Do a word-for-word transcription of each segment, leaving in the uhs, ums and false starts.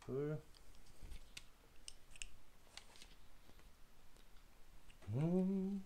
peu. Mmh.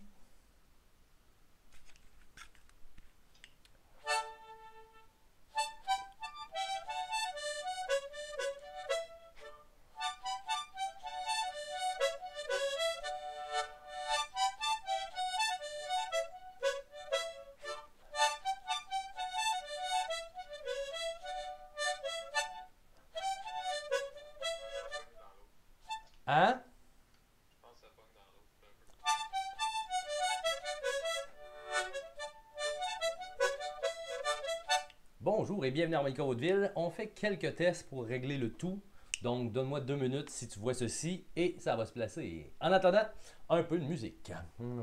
Hein? Bonjour et bienvenue à Harmonica Hauteville. On fait quelques tests pour régler le tout. Donc, donne-moi deux minutes si tu vois ceci et ça va se placer. En attendant, un peu de musique.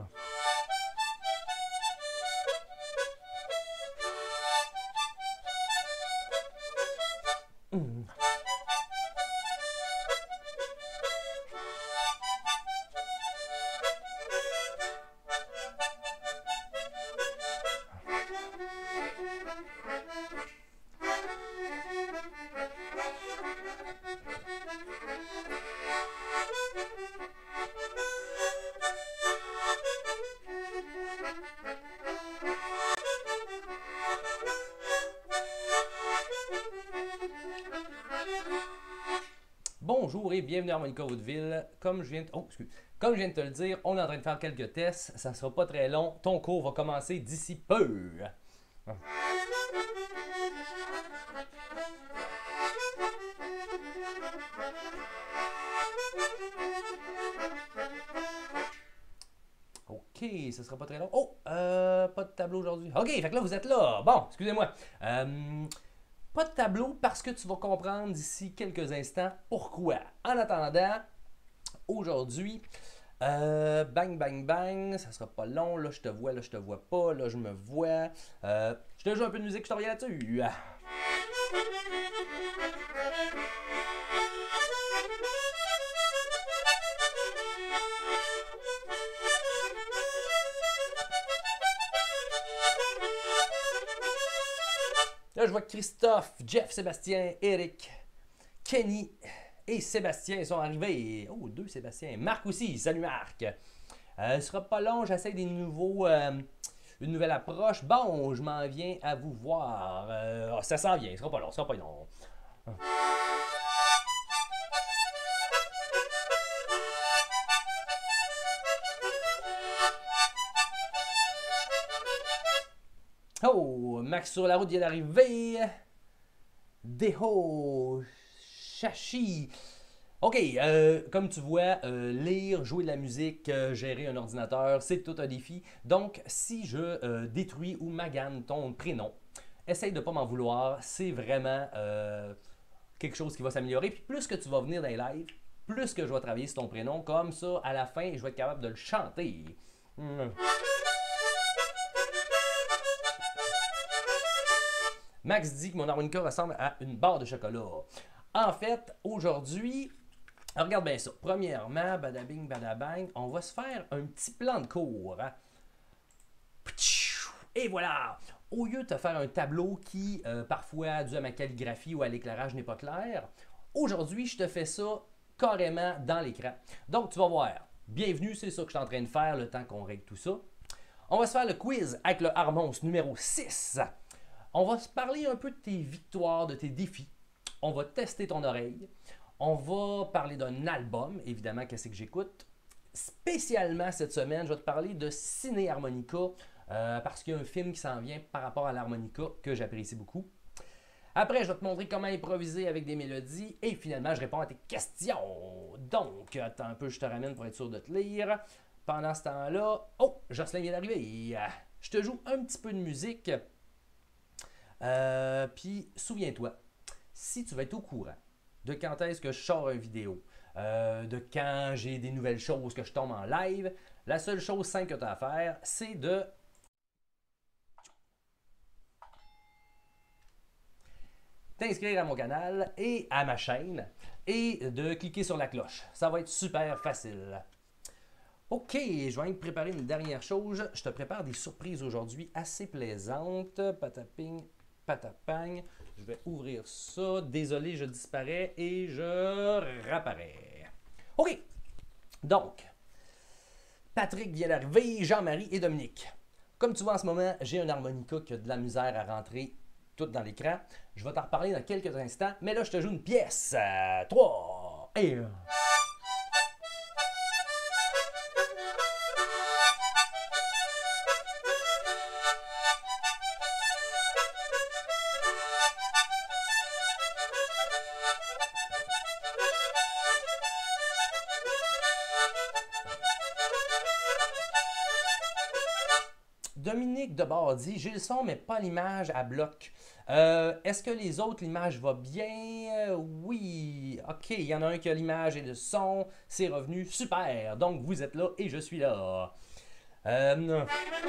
Bonjour et bienvenue à Harmonica Hauteville. Comme je viens de... Oh, excuse. Comme je viens de te le dire, on est en train de faire quelques tests. Ça ne sera pas très long. Ton cours va commencer d'ici peu. OK, ce sera pas très long. Oh, euh, pas de tableau aujourd'hui. OK, fait que là, vous êtes là. Bon, excusez-moi. Euh, pas de tableau parce que tu vas comprendre d'ici quelques instants pourquoi. En attendant, aujourd'hui, euh, bang, bang, bang, ça sera pas long. Là, je te vois, là, je te vois pas. Là, je me vois. Euh, je te joue un peu de musique, je te reviens là-dessus. Là, je vois que Christophe, Jeff, Sébastien, Eric, Kenny et Sébastien sont arrivés. Oh, deux Sébastien. Marc aussi. Salut Marc. Euh, ce sera pas long. J'essaie des nouveaux, euh, une nouvelle approche. Bon, je m'en viens à vous voir. Euh, oh, ça s'en vient. Ce sera pas long. Ce sera pas long. Oh, Max sur la route vient d'arriver. Deho, Chachi. OK, euh, comme tu vois, euh, lire, jouer de la musique, euh, gérer un ordinateur, c'est tout un défi. Donc, si je euh, détruis ou magane ton prénom, essaye de ne pas m'en vouloir. C'est vraiment euh, quelque chose qui va s'améliorer. Puis plus que tu vas venir dans les lives, plus que je vais travailler sur ton prénom. Comme ça, à la fin, je vais être capable de le chanter. Mmh. Max dit que mon harmonica ressemble à une barre de chocolat. En fait, aujourd'hui, regarde bien ça. Premièrement, badabing, badabang, on va se faire un petit plan de cours. Hein? Et voilà! Au lieu de te faire un tableau qui, euh, parfois, dû à ma calligraphie ou à l'éclairage, n'est pas clair, aujourd'hui, je te fais ça carrément dans l'écran. Donc, tu vas voir. Bienvenue, c'est ça que je suis en train de faire le temps qu'on règle tout ça. On va se faire le quiz avec le Harmons numéro six. On va se parler un peu de tes victoires, de tes défis. On va tester ton oreille. On va parler d'un album, évidemment, qu'est-ce que j'écoute. Spécialement cette semaine, je vais te parler de Ciné Harmonica, euh, parce qu'il y a un film qui s'en vient par rapport à l'harmonica que j'apprécie beaucoup. Après, je vais te montrer comment improviser avec des mélodies. Et finalement, je réponds à tes questions. Donc, attends un peu, je te ramène pour être sûr de te lire. Pendant ce temps-là, oh, Jocelyn vient d'arriver. Je te joue un petit peu de musique. Euh, Puis, souviens-toi, si tu veux être au courant de quand est-ce que je sors une vidéo, euh, de quand j'ai des nouvelles choses, que je tombe en live, la seule chose simple que tu as à faire, c'est de t'inscrire à mon canal et à ma chaîne et de cliquer sur la cloche. Ça va être super facile. OK, je vais te préparer une dernière chose. Je te prépare des surprises aujourd'hui assez plaisantes. Pataping. Patapagne. Je vais ouvrir ça. Désolé, je disparais et je réapparais. OK. Donc, Patrick vient d'arriver, Jean-Marie et Dominique. Comme tu vois en ce moment, j'ai un harmonica qui a de la misère à rentrer tout dans l'écran. Je vais t'en reparler dans quelques instants, mais là, je te joue une pièce. trois et un. Dominique Debord dit « J'ai le son, mais pas l'image à bloc. Euh, Est-ce que les autres, l'image va bien? Euh, oui. OK, il y en a un qui a l'image et le son. C'est revenu. Super. Donc, vous êtes là et je suis là. Euh...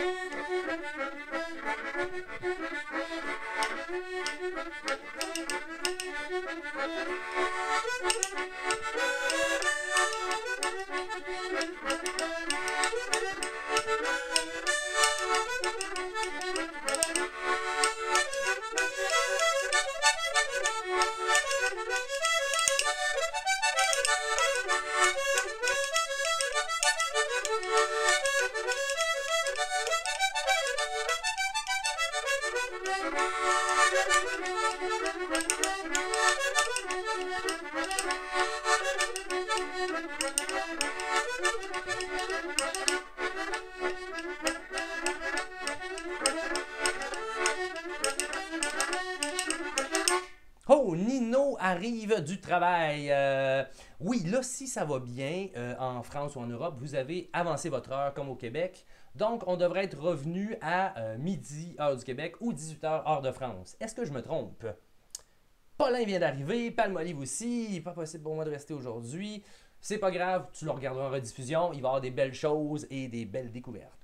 Oh, Nino arrive du travail. Euh, oui, là, si ça va bien euh, en France ou en Europe, vous avez avancé votre heure comme au Québec. Donc, on devrait être revenu à euh, midi, heure du Québec, ou dix-huit heures, heure de France. Est-ce que je me trompe? Paulin vient d'arriver, Palmolive aussi. Pas possible pour moi de rester aujourd'hui. C'est pas grave, tu le regarderas en rediffusion. Il va y avoir des belles choses et des belles découvertes.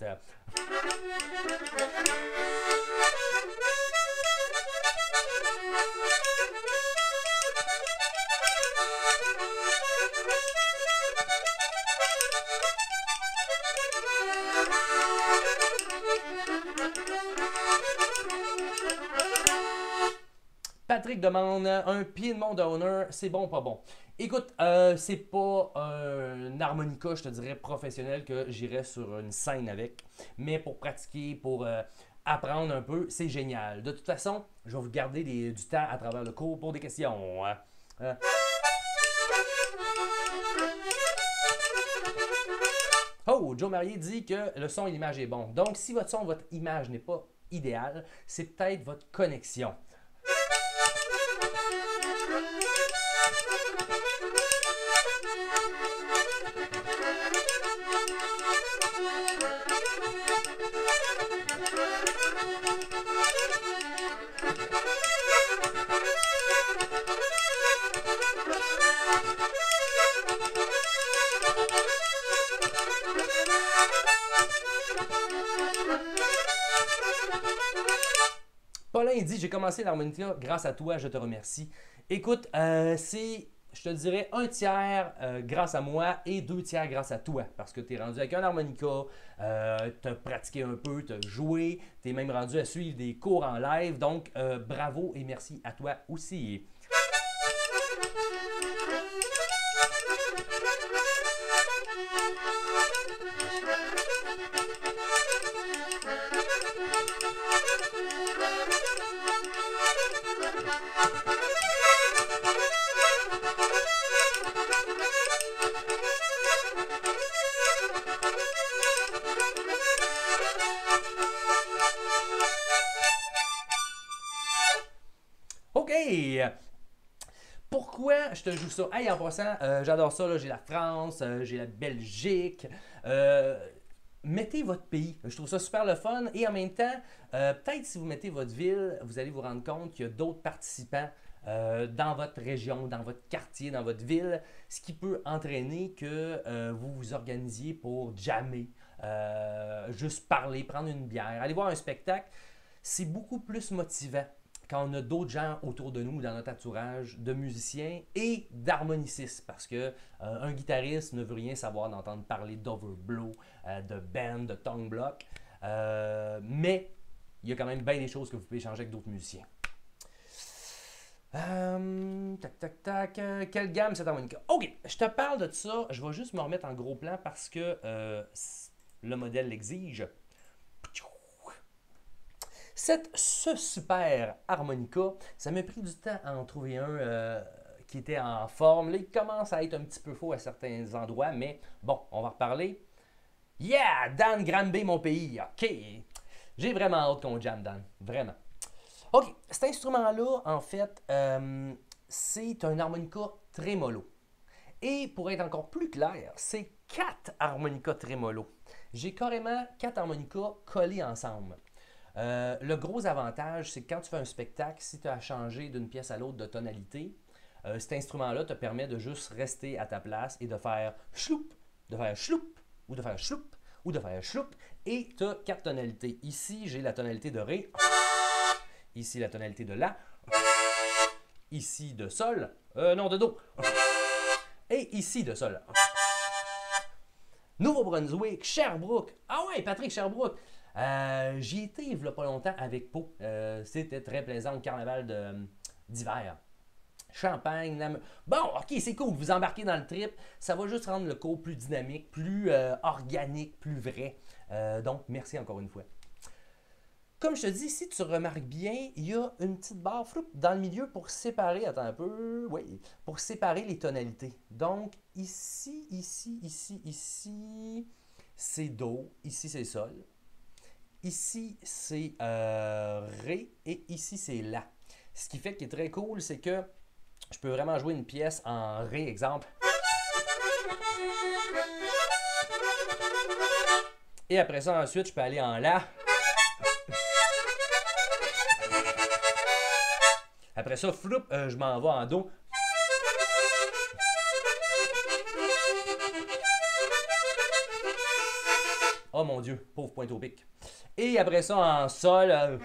Patrick demande un Piedmont Downer, c'est bon ou pas bon? Écoute, euh, c'est pas un harmonica, je te dirais, professionnel que j'irais sur une scène avec. Mais pour pratiquer, pour euh, apprendre un peu, c'est génial. De toute façon, je vais vous garder des- du temps à travers le cours pour des questions. Hein. Euh, Oh, Joe Marier dit que le son et l'image est bon. Donc, si votre son, votre image n'est pas idéale, c'est peut-être votre connexion. Paulin dit, j'ai commencé l'harmonica grâce à toi, je te remercie. Écoute, euh, c'est, je te dirais, un tiers euh, grâce à moi et deux tiers grâce à toi. Parce que tu es rendu avec un harmonica, euh, tu as pratiqué un peu, tu as joué, tu es même rendu à suivre des cours en live. Donc, euh, bravo et merci à toi aussi. OK! Pourquoi je te joue ça? Hey, en passant, euh, j'adore ça, j'ai la France, euh, j'ai la Belgique. Euh, mettez votre pays. Je trouve ça super le fun. Et en même temps, euh, peut-être si vous mettez votre ville, vous allez vous rendre compte qu'il y a d'autres participants euh, dans votre région, dans votre quartier, dans votre ville, ce qui peut entraîner que euh, vous vous organisiez pour jammer, euh, juste parler, prendre une bière, aller voir un spectacle. C'est beaucoup plus motivant quand on a d'autres gens autour de nous, dans notre entourage, de musiciens et d'harmonicistes, parce que euh, un guitariste ne veut rien savoir d'entendre parler d'overblow, euh, de band, de tongue block, euh, mais il y a quand même bien des choses que vous pouvez échanger avec d'autres musiciens. Euh, tac, tac, tac. euh, quelle gamme cette harmonica? OK, je te parle de ça. Je vais juste me remettre en gros plan parce que euh, c- le modèle l'exige. Cette, ce super harmonica, ça m'a pris du temps à en trouver un euh, qui était en forme. Là, il commence à être un petit peu faux à certains endroits, mais bon, on va reparler. Yeah! Dan Granby, mon pays. OK. J'ai vraiment hâte qu'on jamme, Dan. Vraiment. OK. Cet instrument-là, en fait, euh, c'est un harmonica trémolo. Et pour être encore plus clair, c'est quatre harmonicas trémolo. J'ai carrément quatre harmonicas collés ensemble. Euh, le gros avantage, c'est que quand tu fais un spectacle, si tu as changé d'une pièce à l'autre de tonalité, euh, cet instrument-là te permet de juste rester à ta place et de faire chloup, de faire chloup, ou de faire chloup, ou de faire chloup, et tu as quatre tonalités. Ici, j'ai la tonalité de Ré, ici la tonalité de La, ici de Sol, euh, non de Do, et ici de Sol. Nouveau-Brunswick, Sherbrooke. Ah ouais, Patrick Sherbrooke. Euh, J'y étais il n'y a pas longtemps avec Pau. Euh, C'était très plaisant au carnaval de- d'hiver. Champagne, Namur. Bon, ok, c'est cool. Vous embarquez dans le trip. Ça va juste rendre le cours plus dynamique, plus euh, organique, plus vrai. Euh, donc, merci encore une fois. Comme je te dis, si tu remarques bien, il y a une petite barre floup, dans le milieu pour séparer, attends un peu, oui, pour séparer les tonalités. Donc, ici, ici, ici, ici, c'est Do, ici c'est Sol, ici c'est euh, Ré et ici c'est La. Ce qui fait qu'il est très cool, c'est que je peux vraiment jouer une pièce en Ré, exemple. Et après ça, ensuite, je peux aller en La. Après ça, floup, euh, je m'en vais en Do. Oh mon Dieu, pauvre pointe au pic. Et après ça, en Sol. euh,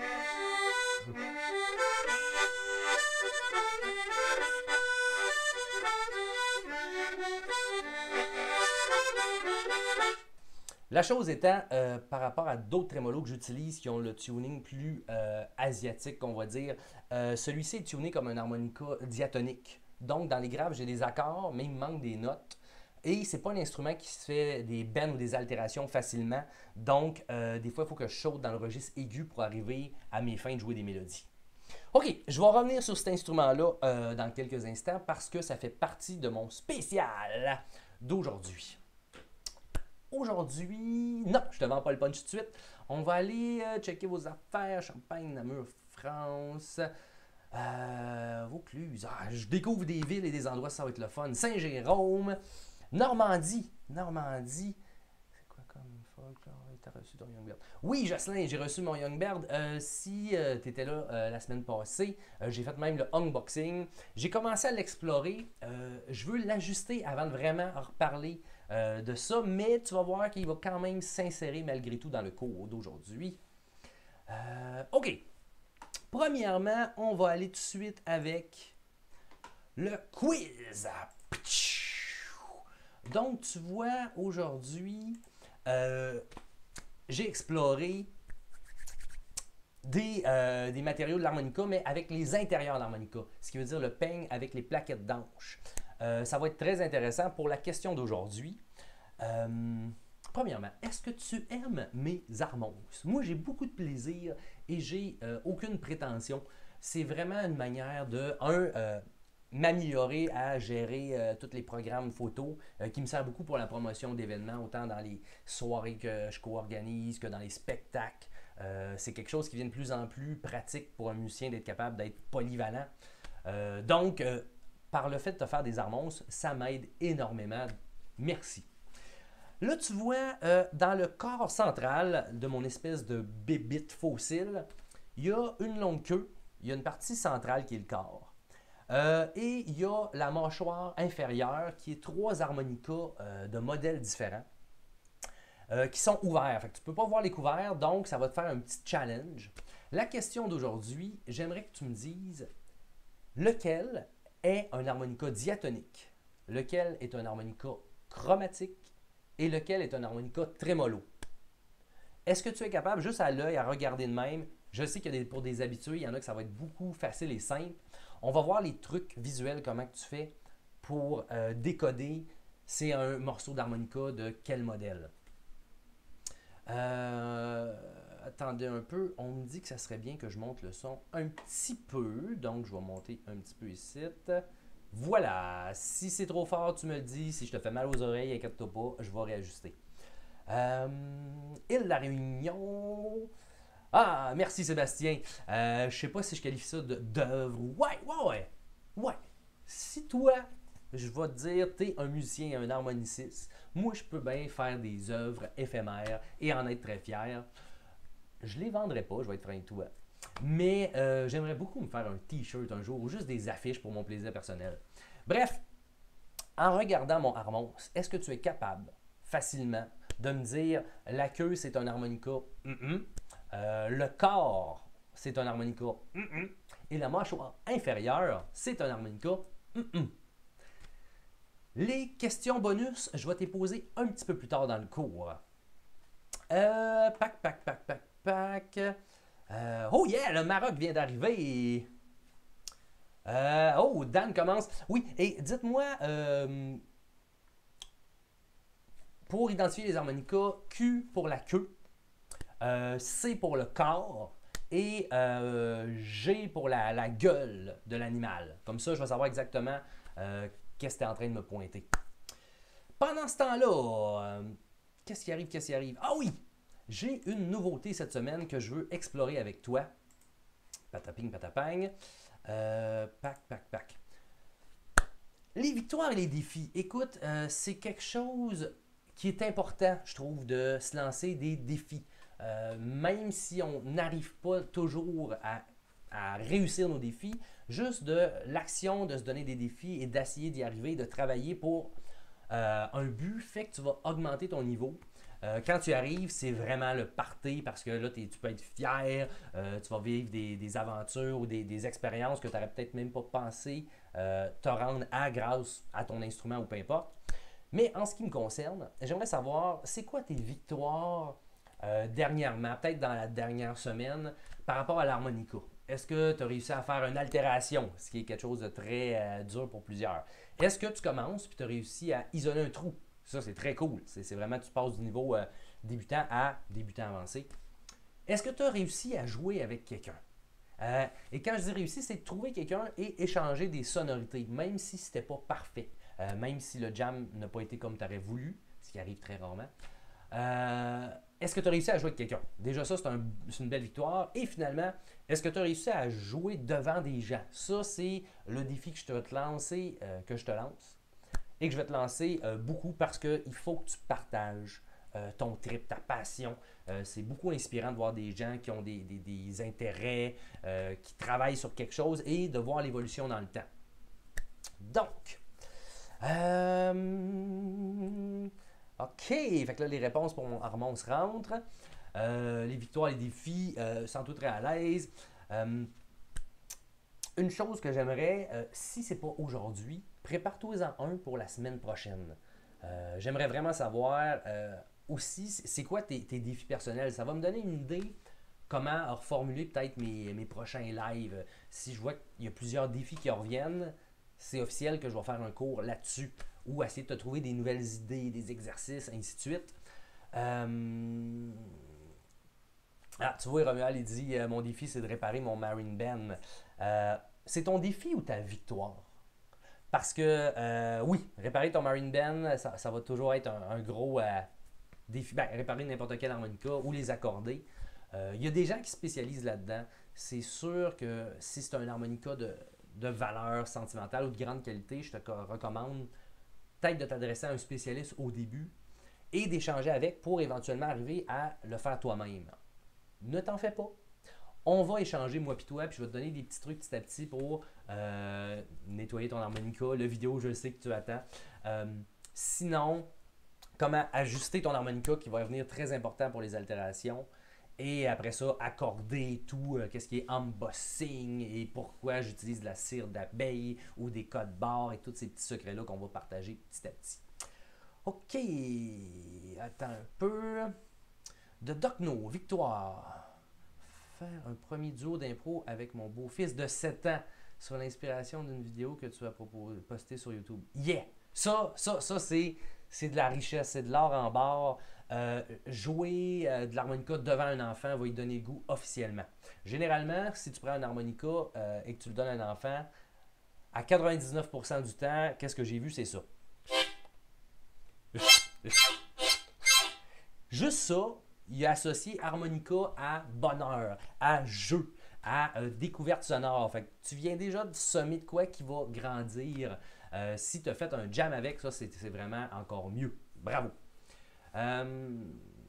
La chose étant, euh, par rapport à d'autres trémolos que j'utilise qui ont le tuning plus euh, asiatique, on va dire, euh, celui-ci est tuné comme un harmonica diatonique. Donc, dans les graves, j'ai des accords, mais il me manque des notes. Et c'est pas un instrument qui se fait des bends ou des altérations facilement. Donc, euh, des fois, il faut que je saute dans le registre aigu pour arriver à mes fins de jouer des mélodies. OK, je vais revenir sur cet instrument-là euh, dans quelques instants parce que ça fait partie de mon spécial d'aujourd'hui. Aujourd'hui, non, je te vends pas le punch tout de suite. On va aller euh, checker vos affaires. Champagne, Namur, France. Euh, Vaucluse. Ah, je découvre des villes et des endroits, ça va être le fun. Saint-Jérôme. Normandie. Normandie. C'est quoi comme folklore? T'as reçu ton Youngbird? Oui, Jocelyn, j'ai reçu mon Youngbird. Euh, si euh, tu étais là euh, la semaine passée, euh, j'ai fait même le unboxing. J'ai commencé à l'explorer. Euh, je veux l'ajuster avant de vraiment en reparler euh, de ça, mais tu vas voir qu'il va quand même s'insérer malgré tout dans le cours d'aujourd'hui. Euh, OK. Premièrement, on va aller tout de suite avec le quiz. Donc, tu vois, aujourd'hui, euh, j'ai exploré des, euh, des matériaux de l'harmonica, mais avec les intérieurs de l'harmonica, ce qui veut dire le peigne avec les plaquettes d'anche. Euh, ça va être très intéressant pour la question d'aujourd'hui. Euh, premièrement, est-ce que tu aimes mes harmoniques? Moi, j'ai beaucoup de plaisir et j'ai euh, aucune prétention. C'est vraiment une manière de, un, euh, m'améliorer à gérer euh, tous les programmes photos euh, qui me servent beaucoup pour la promotion d'événements, autant dans les soirées que je co-organise que dans les spectacles. Euh, c'est quelque chose qui devient de plus en plus pratique pour un musicien d'être capable d'être polyvalent. Euh, donc, euh, par le fait de te faire des harmoniques, ça m'aide énormément. Merci. Là, tu vois, euh, dans le corps central de mon espèce de bébite fossile, il y a une longue queue, il y a une partie centrale qui est le corps. Euh, et il y a la mâchoire inférieure qui est trois harmonicas euh, de modèles différents euh, qui sont ouverts. Fait que tu ne peux pas voir les couverts, donc ça va te faire un petit challenge. La question d'aujourd'hui, j'aimerais que tu me dises lequel est un harmonica diatonique, lequel est un harmonica chromatique et lequel est un harmonica trémolo. Est-ce que tu es capable, juste à l'œil, à regarder de même? Je sais que pour des habitués, il y en a que ça va être beaucoup facile et simple. On va voir les trucs visuels, comment que tu fais pour euh, décoder c'est un morceau d'harmonica de quel modèle. Euh, attendez un peu, on me dit que ça serait bien que je monte le son un petit peu, donc je vais monter un petit peu ici. Voilà, si c'est trop fort, tu me le dis, si je te fais mal aux oreilles, inquiète-toi pas, je vais réajuster. Euh, Île de la Réunion. Ah, merci Sébastien. Euh, je sais pas si je qualifie ça d'œuvre. Ouais, ouais, ouais. Ouais. Si toi, je vais te dire, tu es un musicien et un harmoniciste, moi, je peux bien faire des œuvres éphémères et en être très fier. Je les vendrai pas, je vais être franc avec toi. Mais euh, j'aimerais beaucoup me faire un t-shirt un jour ou juste des affiches pour mon plaisir personnel. Bref, en regardant mon harmons, est-ce que tu es capable facilement de me dire la queue c'est un harmonica, mm-mm. euh, le corps c'est un harmonica, mm-mm. et la mâchoire inférieure c'est un harmonica, mm-mm. Les questions bonus, je vais te les poser un petit peu plus tard dans le cours. Euh, pac, pac, pac, pac, pac. Euh, oh yeah, le Maroc vient d'arriver. Euh, oh, Dan commence. Oui, et dites-moi, euh, pour identifier les harmonicas, Q pour la queue, euh, C pour le corps et euh, G pour la, la gueule de l'animal. Comme ça, je vais savoir exactement euh, qu'est-ce que tu es en train de me pointer. Pendant ce temps-là, euh, qu'est-ce qui arrive, qu'est-ce qui arrive? Ah oui! J'ai une nouveauté cette semaine que je veux explorer avec toi. Pataping, patapang. Euh, pac, pac, pac. Les victoires et les défis. Écoute, euh, c'est quelque chose qui est important, je trouve, de se lancer des défis. Euh, même si on n'arrive pas toujours à, à réussir nos défis, juste de l'action de se donner des défis et d'essayer d'y arriver, de travailler pour euh, un but fait que tu vas augmenter ton niveau. Euh, quand tu arrives, c'est vraiment le party parce que là, tu peux être fier, euh, tu vas vivre des, des aventures ou des, des expériences que tu n'aurais peut-être même pas pensé euh, te rendre à grâce à ton instrument ou peu importe. Mais en ce qui me concerne, j'aimerais savoir, c'est quoi tes victoires euh, dernièrement, peut-être dans la dernière semaine, par rapport à l'harmonica? Est-ce que tu as réussi à faire une altération, ce qui est quelque chose de très euh, dur pour plusieurs? Est-ce que tu commences et tu as réussi à isoler un trou? Ça, c'est très cool. C'est vraiment, tu passes du niveau euh, débutant à débutant avancé. Est-ce que tu as réussi à jouer avec quelqu'un? Euh, et quand je dis réussi, c'est de trouver quelqu'un et échanger des sonorités, même si ce n'était pas parfait, euh, même si le jam n'a pas été comme tu aurais voulu, ce qui arrive très rarement. Euh, est-ce que tu as réussi à jouer avec quelqu'un? Déjà, ça, c'est un, une belle victoire. Et finalement, est-ce que tu as réussi à jouer devant des gens? Ça, c'est le défi que je te lancer, euh, que je te lance. Et que je vais te lancer euh, beaucoup parce qu'il faut que tu partages euh, ton trip, ta passion. Euh, c'est beaucoup inspirant de voir des gens qui ont des, des, des intérêts, euh, qui travaillent sur quelque chose et de voir l'évolution dans le temps. Donc, euh, OK, fait que là, les réponses pour mon harmon se rentrent. Euh, les victoires, les défis, euh, sans tout très à l'aise. Euh, une chose que j'aimerais, euh, si ce n'est pas aujourd'hui, prépare-toi-en un pour la semaine prochaine. Euh, j'aimerais vraiment savoir euh, aussi, c'est quoi tes, tes défis personnels. Ça va me donner une idée comment reformuler peut-être mes, mes prochains lives. Si je vois qu'il y a plusieurs défis qui reviennent, c'est officiel que je vais faire un cours là-dessus ou essayer de te trouver des nouvelles idées, des exercices, ainsi de suite. Euh... Ah, tu vois, Romuald, il dit euh, mon défi, c'est de réparer mon Marine Ben. Euh, c'est ton défi ou ta victoire? Parce que, euh, oui, réparer ton Marine Ben, ça, ça va toujours être un, un gros euh, défi. Ben, réparer n'importe quel harmonica ou les accorder. Euh, Il y a des gens qui spécialisent là-dedans. C'est sûr que si c'est un harmonica de, de valeur sentimentale ou de grande qualité, je te recommande peut-être de t'adresser à un spécialiste au début et d'échanger avec pour éventuellement arriver à le faire toi-même. Ne t'en fais pas. On va échanger, moi et toi, puis je vais te donner des petits trucs petit à petit pour euh, nettoyer ton harmonica. Le vidéo, je sais que tu attends. Euh, sinon, comment ajuster ton harmonica qui va venir très important pour les altérations. Et après ça, accorder tout, euh, qu'est-ce qui est embossing et pourquoi j'utilise de la cire d'abeille ou des codes barres et tous ces petits secrets-là qu'on va partager petit à petit. OK, attends un peu. De Docno, victoire. Faire un premier duo d'impro avec mon beau-fils de sept ans. sur l'inspiration d'une vidéo que tu as proposé, postée sur YouTube. Yeah! Ça, ça, ça, c'est, c'est de la richesse, c'est de l'art en barre. Euh, jouer euh, de l'harmonica devant un enfant va lui donner le goût officiellement. Généralement, si tu prends un harmonica euh, et que tu le donnes à un enfant, à quatre-vingt-dix-neuf pour cent du temps, qu'est-ce que j'ai vu, c'est ça. Juste ça, il a associé harmonica à bonheur, à jeu, à euh, découverte sonore. Fait que tu viens déjà de semer de quoi qui va grandir. Euh, si tu as fait un jam avec, ça, c'est, c'est vraiment encore mieux. Bravo. Euh...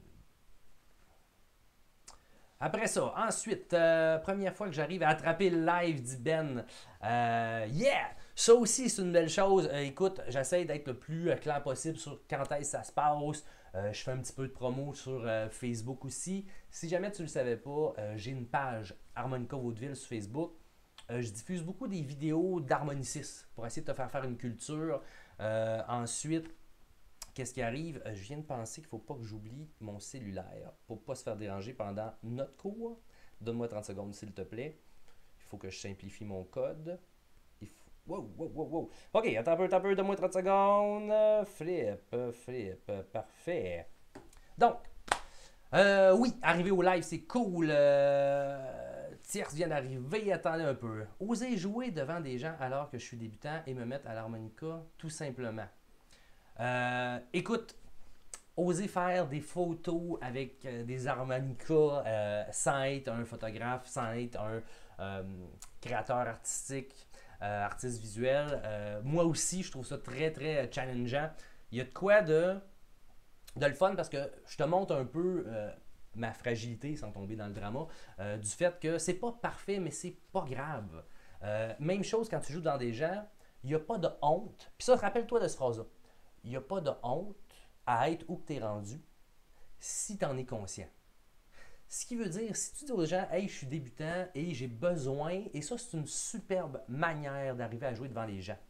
Après ça, ensuite, euh, première fois que j'arrive à attraper le live, dit Ben. Euh, yeah! Ça aussi, c'est une belle chose. Euh, écoute, j'essaie d'être le plus clair possible sur quand est-ce que ça se passe. Euh, je fais un petit peu de promo sur euh, Facebook aussi. Si jamais tu ne le savais pas, euh, j'ai une page Harmonica Vaudeville sur Facebook. Euh, je diffuse beaucoup des vidéos d'harmonicistes pour essayer de te faire faire une culture. Euh, ensuite, qu'est-ce qui arrive? Je viens de penser qu'il ne faut pas que j'oublie mon cellulaire pour ne pas se faire déranger pendant notre cours. Donne-moi trente secondes, s'il te plaît. Il faut que je simplifie mon code. Il faut... Wow, wow, wow, wow. OK, attends un peu, attends un peu, donne-moi trente secondes. Flip, flip, parfait. Donc, euh, oui, arriver au live, c'est cool. Euh, Tierce vient d'arriver, attendez un peu. Oser jouer devant des gens alors que je suis débutant et me mettre à l'harmonica, tout simplement. Euh, écoute, oser faire des photos avec euh, des harmonicas euh, sans être un photographe, sans être un euh, créateur artistique, euh, artiste visuel. Euh, moi aussi, je trouve ça très, très challengeant. Il y a de quoi de, de le fun parce que je te montre un peu euh, ma fragilité, sans tomber dans le drama, euh, du fait que c'est pas parfait, mais c'est pas grave. Euh, même chose quand tu joues dans des gens, il n'y a pas de honte. Puis ça, rappelle-toi de cette phrase-là. Il n'y a pas de honte à être où tu es rendu si tu en es conscient. Ce qui veut dire, si tu dis aux gens, hey, je suis débutant et j'ai besoin, et ça, c'est une superbe manière d'arriver à jouer devant les gens.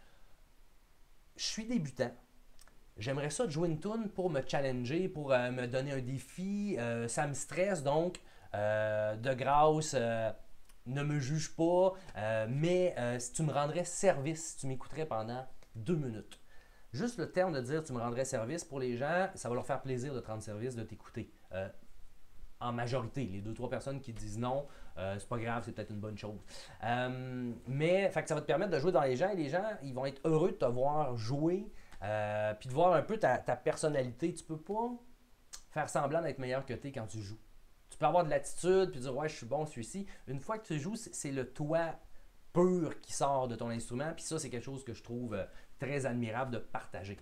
Je suis débutant. J'aimerais ça de jouer une tune pour me challenger, pour euh, me donner un défi. Euh, ça me stresse, donc, euh, de grâce, euh, ne me juge pas, euh, mais euh, si tu me rendrais service, si tu m'écouterais pendant deux minutes. Juste le terme de dire tu me rendrais service pour les gens, ça va leur faire plaisir de te rendre service, de t'écouter. Euh, en majorité, les deux trois personnes qui disent non, euh, c'est pas grave, c'est peut-être une bonne chose. Euh, mais fait que ça va te permettre de jouer dans les gens et les gens, ils vont être heureux de te voir jouer, euh, puis de voir un peu ta, ta personnalité. Tu peux pas faire semblant d'être meilleur que tu es quand tu joues. Tu peux avoir de l'attitude puis dire ouais, je suis bon celui-ci. Une fois que tu joues, c'est le toi pur qui sort de ton instrument, puis ça, c'est quelque chose que je trouve euh, très admirable de partager.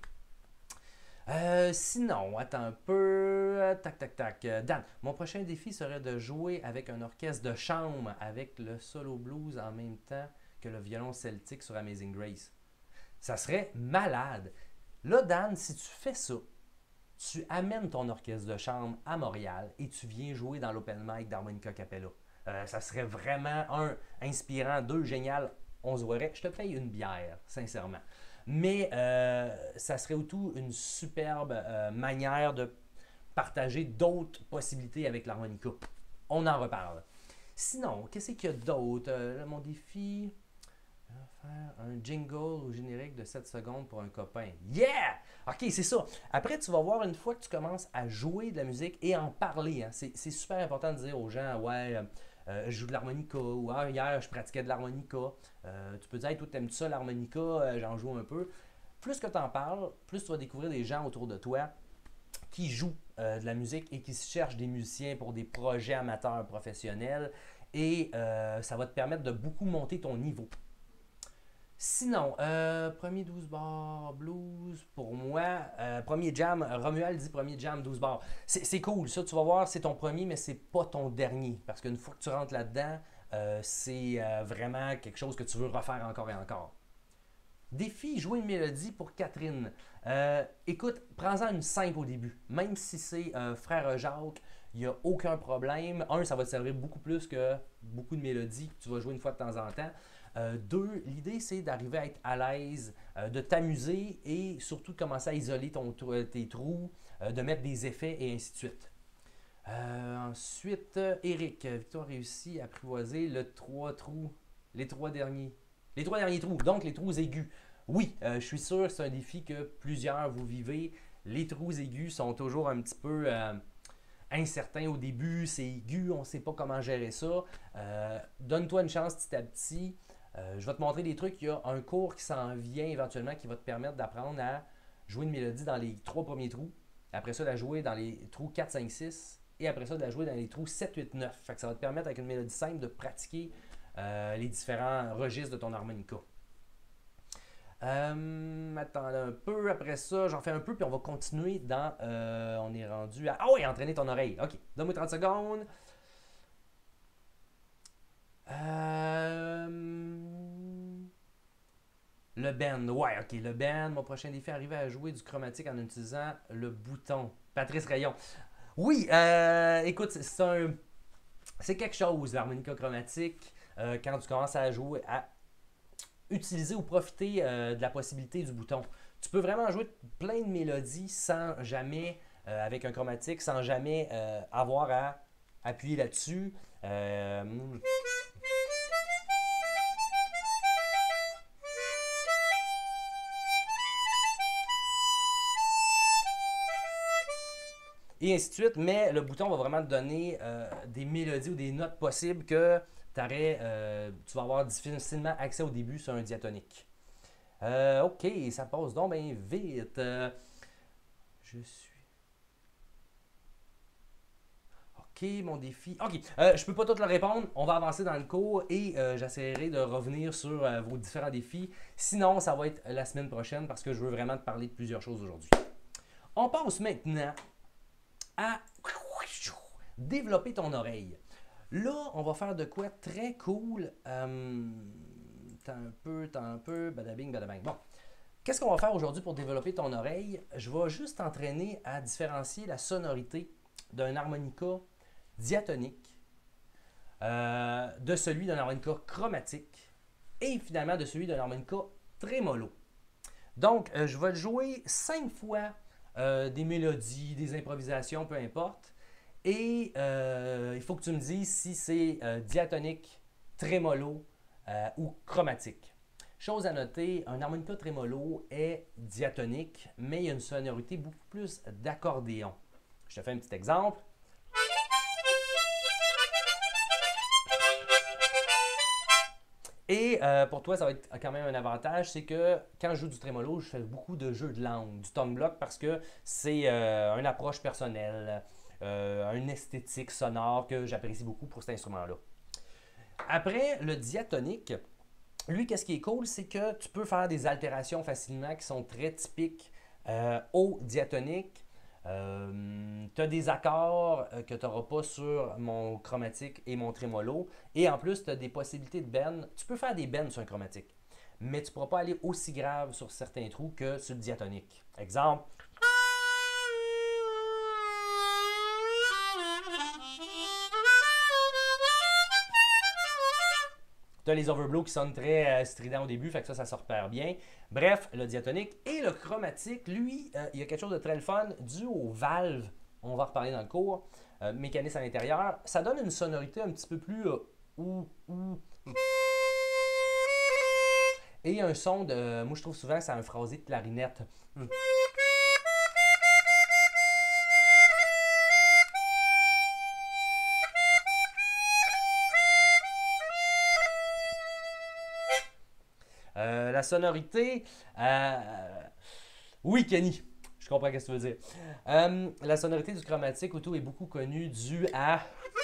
Euh, sinon, attends un peu. Tac, tac, tac. Euh, Dan, mon prochain défi serait de jouer avec un orchestre de chambre avec le solo blues en même temps que le violon celtique sur Amazing Grace. Ça serait malade. Là, Dan, si tu fais ça, tu amènes ton orchestre de chambre à Montréal et tu viens jouer dans l'open mic d'Harmonica Capella. Euh, ça serait vraiment, un, inspirant, deux, génial, on se verrait. Je te paye une bière, sincèrement. Mais euh, ça serait tout une superbe euh, manière de partager d'autres possibilités avec l'harmonica. On en reparle. Sinon, qu'est-ce qu'il y a d'autre? Euh, mon défi, faire un jingle au générique de sept secondes pour un copain. Yeah! Ok, c'est ça. Après, tu vas voir une fois que tu commences à jouer de la musique et en parler. Hein, c'est, c'est super important de dire aux gens, ouais, euh, je joue de l'harmonica, ou ah, hier, je pratiquais de l'harmonica. Euh, tu peux dire, hey, toi, t'aimes-tu ça l'harmonica? Euh, j'en joue un peu. Plus que tu en parles, plus tu vas découvrir des gens autour de toi qui jouent euh, de la musique et qui cherchent des musiciens pour des projets amateurs professionnels. Et euh, ça va te permettre de beaucoup monter ton niveau. Sinon, euh, premier douze bars blues, pour moi, euh, premier jam, Romuald dit premier jam douze bars. C'est, c'est cool, ça tu vas voir, c'est ton premier, mais c'est pas ton dernier. Parce qu'une fois que tu rentres là-dedans, euh, c'est euh, vraiment quelque chose que tu veux refaire encore et encore. Défi, jouer une mélodie pour Catherine. Euh, écoute, prends-en une simple au début. Même si c'est euh, Frère Jacques, il n'y a aucun problème. Un, ça va te servir beaucoup plus que beaucoup de mélodies que tu vas jouer une fois de temps en temps. Euh, deux, l'idée c'est d'arriver à être à l'aise, euh, de t'amuser et surtout de commencer à isoler ton, tes trous, euh, de mettre des effets et ainsi de suite. Euh, ensuite, euh, Eric, Victoire réussit à apprivoiser le trois trous Les trois derniers. Les trois derniers trous, donc les trous aigus. Oui, euh, je suis sûr que c'est un défi que plusieurs vous vivez. Les trous aigus sont toujours un petit peu euh, incertains au début. C'est aigu, on ne sait pas comment gérer ça. Euh, Donne-toi une chance petit à petit. Euh, je vais te montrer des trucs. Il y a un cours qui s'en vient éventuellement qui va te permettre d'apprendre à jouer une mélodie dans les trois premiers trous. Après ça, de la jouer dans les trous quatre, cinq, six. Et après ça, de la jouer dans les trous sept, huit, neuf. Fait que ça va te permettre avec une mélodie simple de pratiquer euh, les différents registres de ton harmonica. Euh, attends là, un peu. Après ça, j'en fais un peu, puis on va continuer dans... Euh, on est rendu à... Ah oui, entraîner ton oreille. OK, donne-moi trente secondes. Euh... Le bend. Ouais, OK, le bend. Mon prochain défi, arriver à jouer du chromatique en utilisant le bouton. Patrice Rayon. Oui, euh, écoute, c'est un... C'est quelque chose, l'harmonica chromatique, euh, quand tu commences à jouer, à utiliser ou profiter euh, de la possibilité du bouton. Tu peux vraiment jouer plein de mélodies sans jamais, euh, avec un chromatique, sans jamais euh, avoir à appuyer là-dessus. Euh, Et ainsi de suite, mais le bouton va vraiment te donner euh, des mélodies ou des notes possibles que euh, tu vas avoir difficilement accès au début sur un diatonique. Euh, ok, ça passe donc bien vite. Euh, je suis... Ok, mon défi... Ok, euh, je peux pas tout le répondre. On va avancer dans le cours et euh, j'essaierai de revenir sur euh, vos différents défis. Sinon, ça va être la semaine prochaine parce que je veux vraiment te parler de plusieurs choses aujourd'hui. On passe maintenant à développer ton oreille. Là, on va faire de quoi très cool. Euh, t'as un peu, t'as un peu, badabing, badabang. Bon, qu'est-ce qu'on va faire aujourd'hui pour développer ton oreille? Je vais juste t'entraîner à différencier la sonorité d'un harmonica diatonique euh, de celui d'un harmonica chromatique et finalement de celui d'un harmonica trémolo. Donc, euh, je vais te jouer cinq fois euh, des mélodies, des improvisations, peu importe. Et euh, il faut que tu me dises si c'est euh, diatonique, trémolo euh, ou chromatique. Chose à noter, un harmonica trémolo est diatonique, mais il y a une sonorité beaucoup plus d'accordéon. Je te fais un petit exemple. Et euh, pour toi, ça va être quand même un avantage, c'est que quand je joue du trémolo, je fais beaucoup de jeux de langue, du tongue block, parce que c'est euh, une approche personnelle, euh, une esthétique sonore que j'apprécie beaucoup pour cet instrument-là. Après, le diatonique, lui, qu'est-ce qui est cool, c'est que tu peux faire des altérations facilement qui sont très typiques euh, au diatonique. Euh, tu as des accords euh, que tu n'auras pas sur mon chromatique et mon trémolo. Et en plus, tu as des possibilités de bend. Tu peux faire des bends sur un chromatique, mais tu ne pourras pas aller aussi grave sur certains trous que sur le diatonique. Exemple. Tu as les overblows qui sonnent très euh, stridents au début, fait que ça, ça se repère bien. Bref, le diatonique et le chromatique, lui, euh, il y a quelque chose de très le fun dû aux valves. On va reparler dans le cours. Euh, mécanisme à l'intérieur. Ça donne une sonorité un petit peu plus euh, ou, ou. Et un son de. Moi, je trouve souvent que c'est un phrasé de clarinette. Euh, la sonorité, euh, oui, Kenny, je comprends ce que tu veux dire. Euh, la sonorité du chromatique auto est beaucoup connue due à...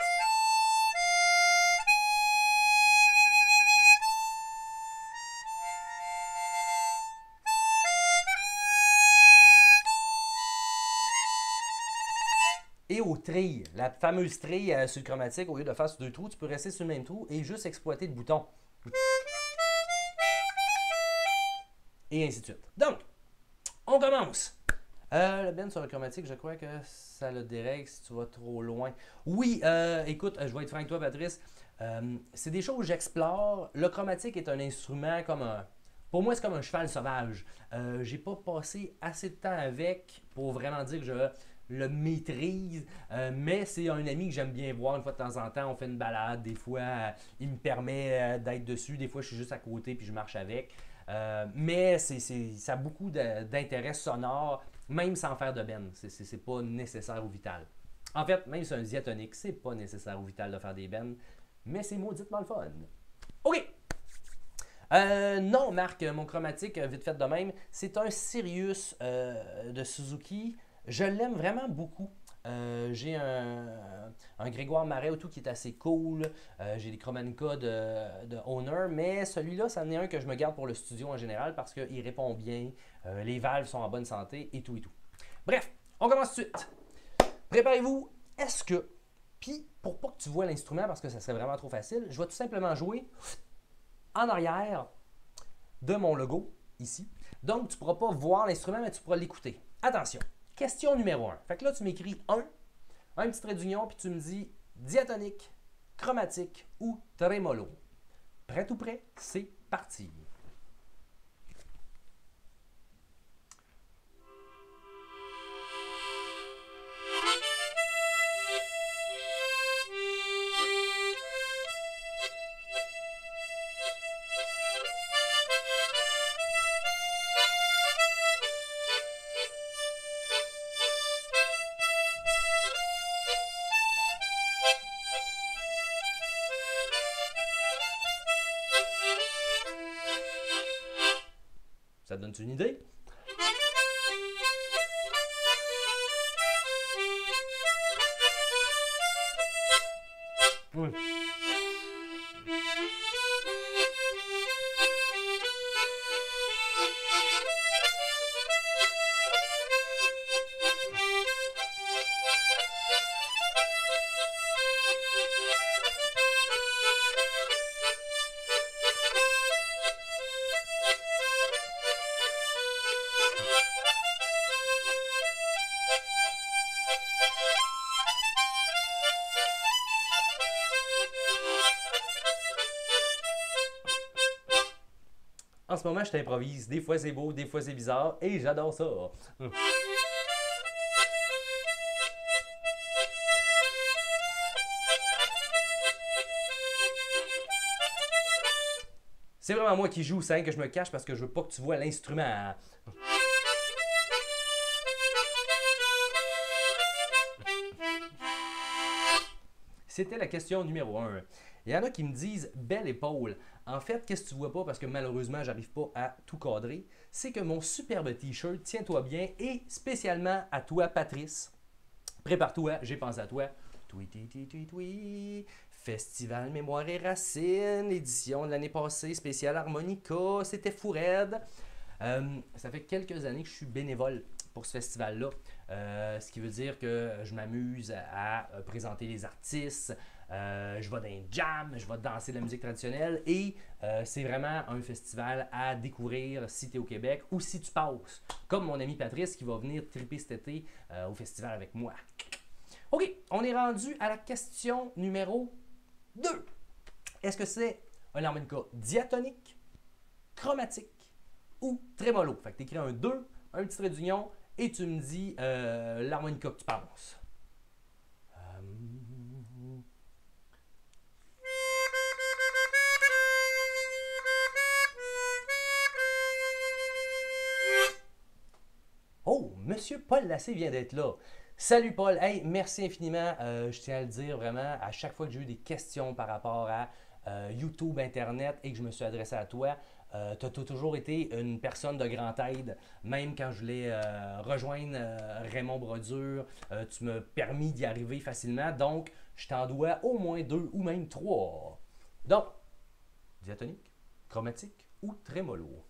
Et au trille, la fameuse trille euh, sur le chromatique, au lieu de faire sur deux trous, tu peux rester sur le même trou et juste exploiter le bouton. Et ainsi de suite. Donc, on commence. Euh, le bend sur le chromatique, je crois que ça le dérègle si tu vas trop loin. Oui, euh, écoute, je vais être franc avec toi, Patrice. Euh, c'est des choses que j'explore. Le chromatique est un instrument comme un... Pour moi, c'est comme un cheval sauvage. Euh, j'ai pas passé assez de temps avec pour vraiment dire que je le maîtrise, euh, mais c'est un ami que j'aime bien voir une fois de temps en temps. On fait une balade, des fois euh, il me permet euh, d'être dessus, des fois je suis juste à côté puis je marche avec. Euh, mais c'est, c'est, ça a beaucoup de- d'intérêt sonore, même sans faire de bend. C'est, c'est, c'est pas nécessaire ou vital. En fait, même si c'est un diatonique, c'est pas nécessaire ou vital de faire des bends, mais c'est mauditement le fun. OK! Euh, non, Marc, mon chromatique, vite fait de même, c'est un Sirius euh, de Suzuki. Je l'aime vraiment beaucoup. Euh, j'ai un, un Grégoire Marais auto qui est assez cool. Euh, j'ai des Chromanica de, de Honor, mais celui-là, c'en est un que je me garde pour le studio en général parce qu'il répond bien, euh, les valves sont en bonne santé et tout et tout. Bref, on commence tout de suite. Préparez-vous. Est-ce que, puis pour pas que tu vois l'instrument parce que ça serait vraiment trop facile, je vais tout simplement jouer en arrière de mon logo ici. Donc, tu ne pourras pas voir l'instrument, mais tu pourras l'écouter. Attention, question numéro un. Fait que là, tu m'écris un, un petit trait d'union, puis tu me dis diatonique, chromatique ou trémolo. Prêt ou prêt? C'est parti. Ça te donne une idée? Oui. En ce moment, je t'improvise. Des fois, c'est beau, des fois, c'est bizarre. Et j'adore ça. C'est vraiment moi qui joue, c'est que je me cache parce que je veux pas que tu vois l'instrument. C'était la question numéro un. Il y en a qui me disent belle épaule. En fait, qu'est-ce que tu vois pas parce que malheureusement, j'arrive pas à tout cadrer, c'est que mon superbe t-shirt Tiens-toi bien et spécialement à toi, Patrice. Prépare-toi, j'ai pensé à toi. Twi, twi, twi, twi, twi. Festival Mémoire et Racines, édition de l'année passée, spécial harmonica, c'était fou raide. Euh, ça fait quelques années que je suis bénévole pour ce festival-là, euh, ce qui veut dire que je m'amuse à, à présenter les artistes, euh, je vais dans un jam, je vais danser de la musique traditionnelle et euh, c'est vraiment un festival à découvrir si tu es au Québec ou si tu passes, comme mon ami Patrice qui va venir triper cet été euh, au festival avec moi. OK, on est rendu à la question numéro deux. Est-ce que c'est un harmonica diatonique, chromatique ou trémolo? Fait que tu écris un deux, un petit trait d'union et tu me dis euh, l'harmonica que tu penses. Euh... Oh, Monsieur Paul Lassé vient d'être là. Salut Paul, hey, merci infiniment. Euh, je tiens à le dire vraiment, à chaque fois que j'ai eu des questions par rapport à euh, YouTube, Internet et que je me suis adressé à toi, euh, tu as toujours été une personne de grande aide. Même quand je voulais euh, rejoindre euh, Raymond Brodure, euh, tu m'as permis d'y arriver facilement. Donc, je t'en dois au moins deux ou même trois. Donc, diatonique, chromatique ou trémolo?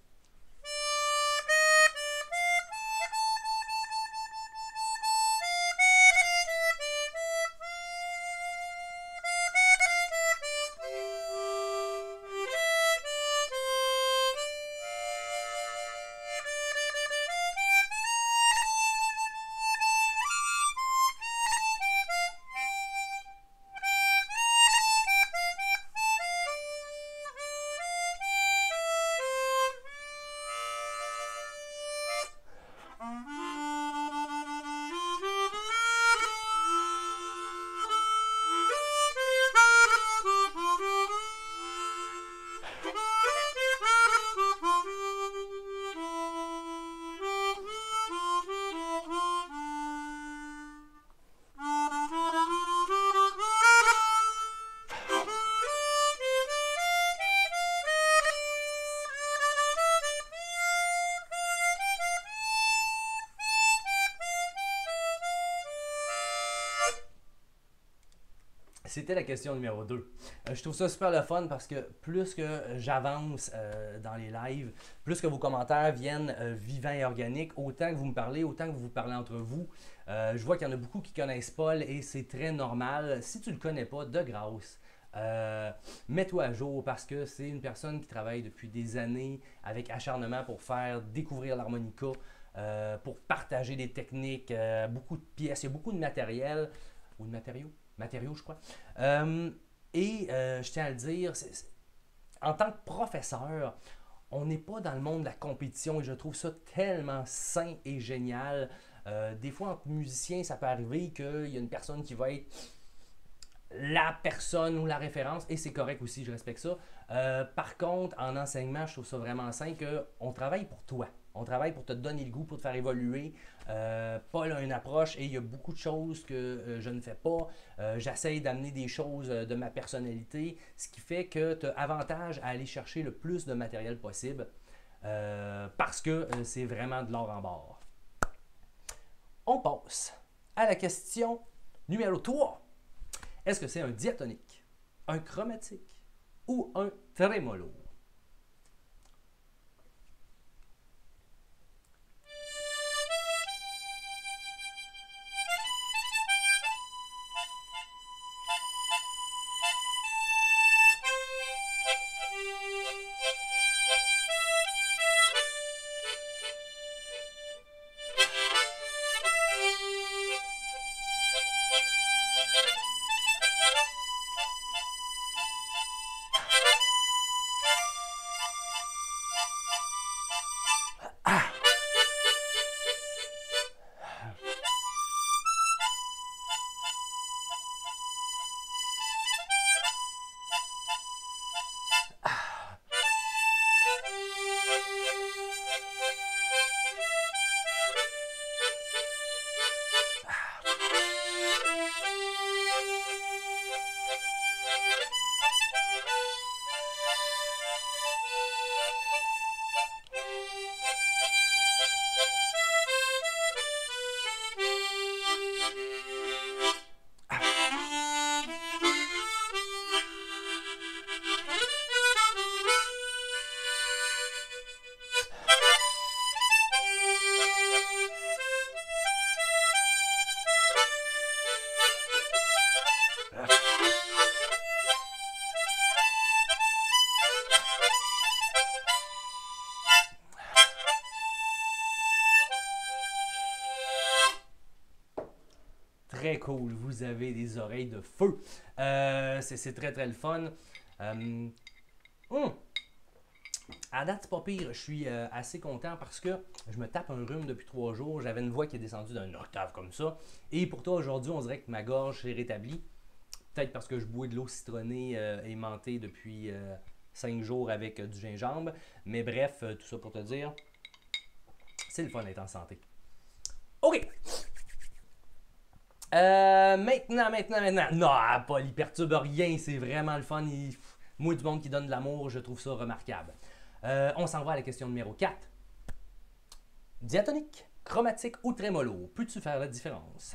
C'était la question numéro deux. Euh, je trouve ça super le fun parce que plus que j'avance euh, dans les lives, plus que vos commentaires viennent euh, vivants et organiques, autant que vous me parlez, autant que vous vous parlez entre vous. Euh, je vois qu'il y en a beaucoup qui connaissent Paul et c'est très normal. Si tu ne le connais pas, de grâce, euh, mets-toi à jour parce que c'est une personne qui travaille depuis des années avec acharnement pour faire découvrir l'harmonica, euh, pour partager des techniques, euh, beaucoup de pièces, il y a beaucoup de matériel ou de matériaux matériaux, je crois. Euh, et euh, je tiens à le dire, c'est, c'est, en tant que professeur, on n'est pas dans le monde de la compétition et je trouve ça tellement sain et génial. Euh, des fois, entre musiciens, ça peut arriver qu'il y a une personne qui va être la personne ou la référence et c'est correct aussi, je respecte ça. Euh, par contre, en enseignement, je trouve ça vraiment sain qu'on travaille pour toi. On travaille pour te donner le goût, pour te faire évoluer. Euh, Paul a une approche et il y a beaucoup de choses que euh, je ne fais pas. Euh, J'essaye d'amener des choses euh, de ma personnalité, ce qui fait que tu as avantage à aller chercher le plus de matériel possible euh, parce que euh, c'est vraiment de l'or en barre. On passe à la question numéro trois. Est-ce que c'est un diatonique, un chromatique ou un trémolo? Très cool, vous avez des oreilles de feu. Euh, c'est très très le fun. Euh, hum. À date, c'est pas pire. Je suis euh, assez content parce que je me tape un rhume depuis trois jours. J'avais une voix qui est descendue d'un octave comme ça. Et pour toi, aujourd'hui, on dirait que ma gorge s'est rétablie. Peut-être parce que je bois de l'eau citronnée euh, et mentée depuis euh, cinq jours avec euh, du gingembre. Mais bref, euh, tout ça pour te dire, c'est le fun d'être en santé. OK. Euh, maintenant, maintenant, maintenant. Non, Paul, il perturbe rien. C'est vraiment le fun. Il... Moi, du monde qui donne de l'amour, je trouve ça remarquable. Euh, on s'en va à la question numéro quatre. Diatonique, chromatique ou trémolo, peux-tu faire la différence?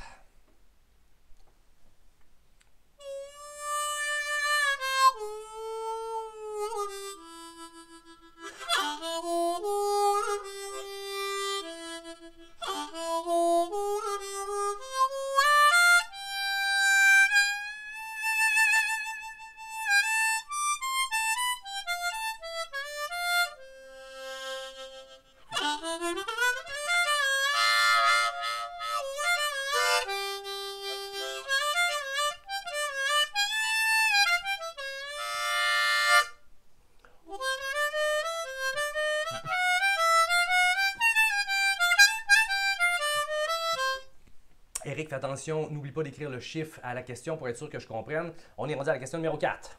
Eric, fais attention, n'oublie pas d'écrire le chiffre à la question pour être sûr que je comprenne. On est rendu à la question numéro quatre.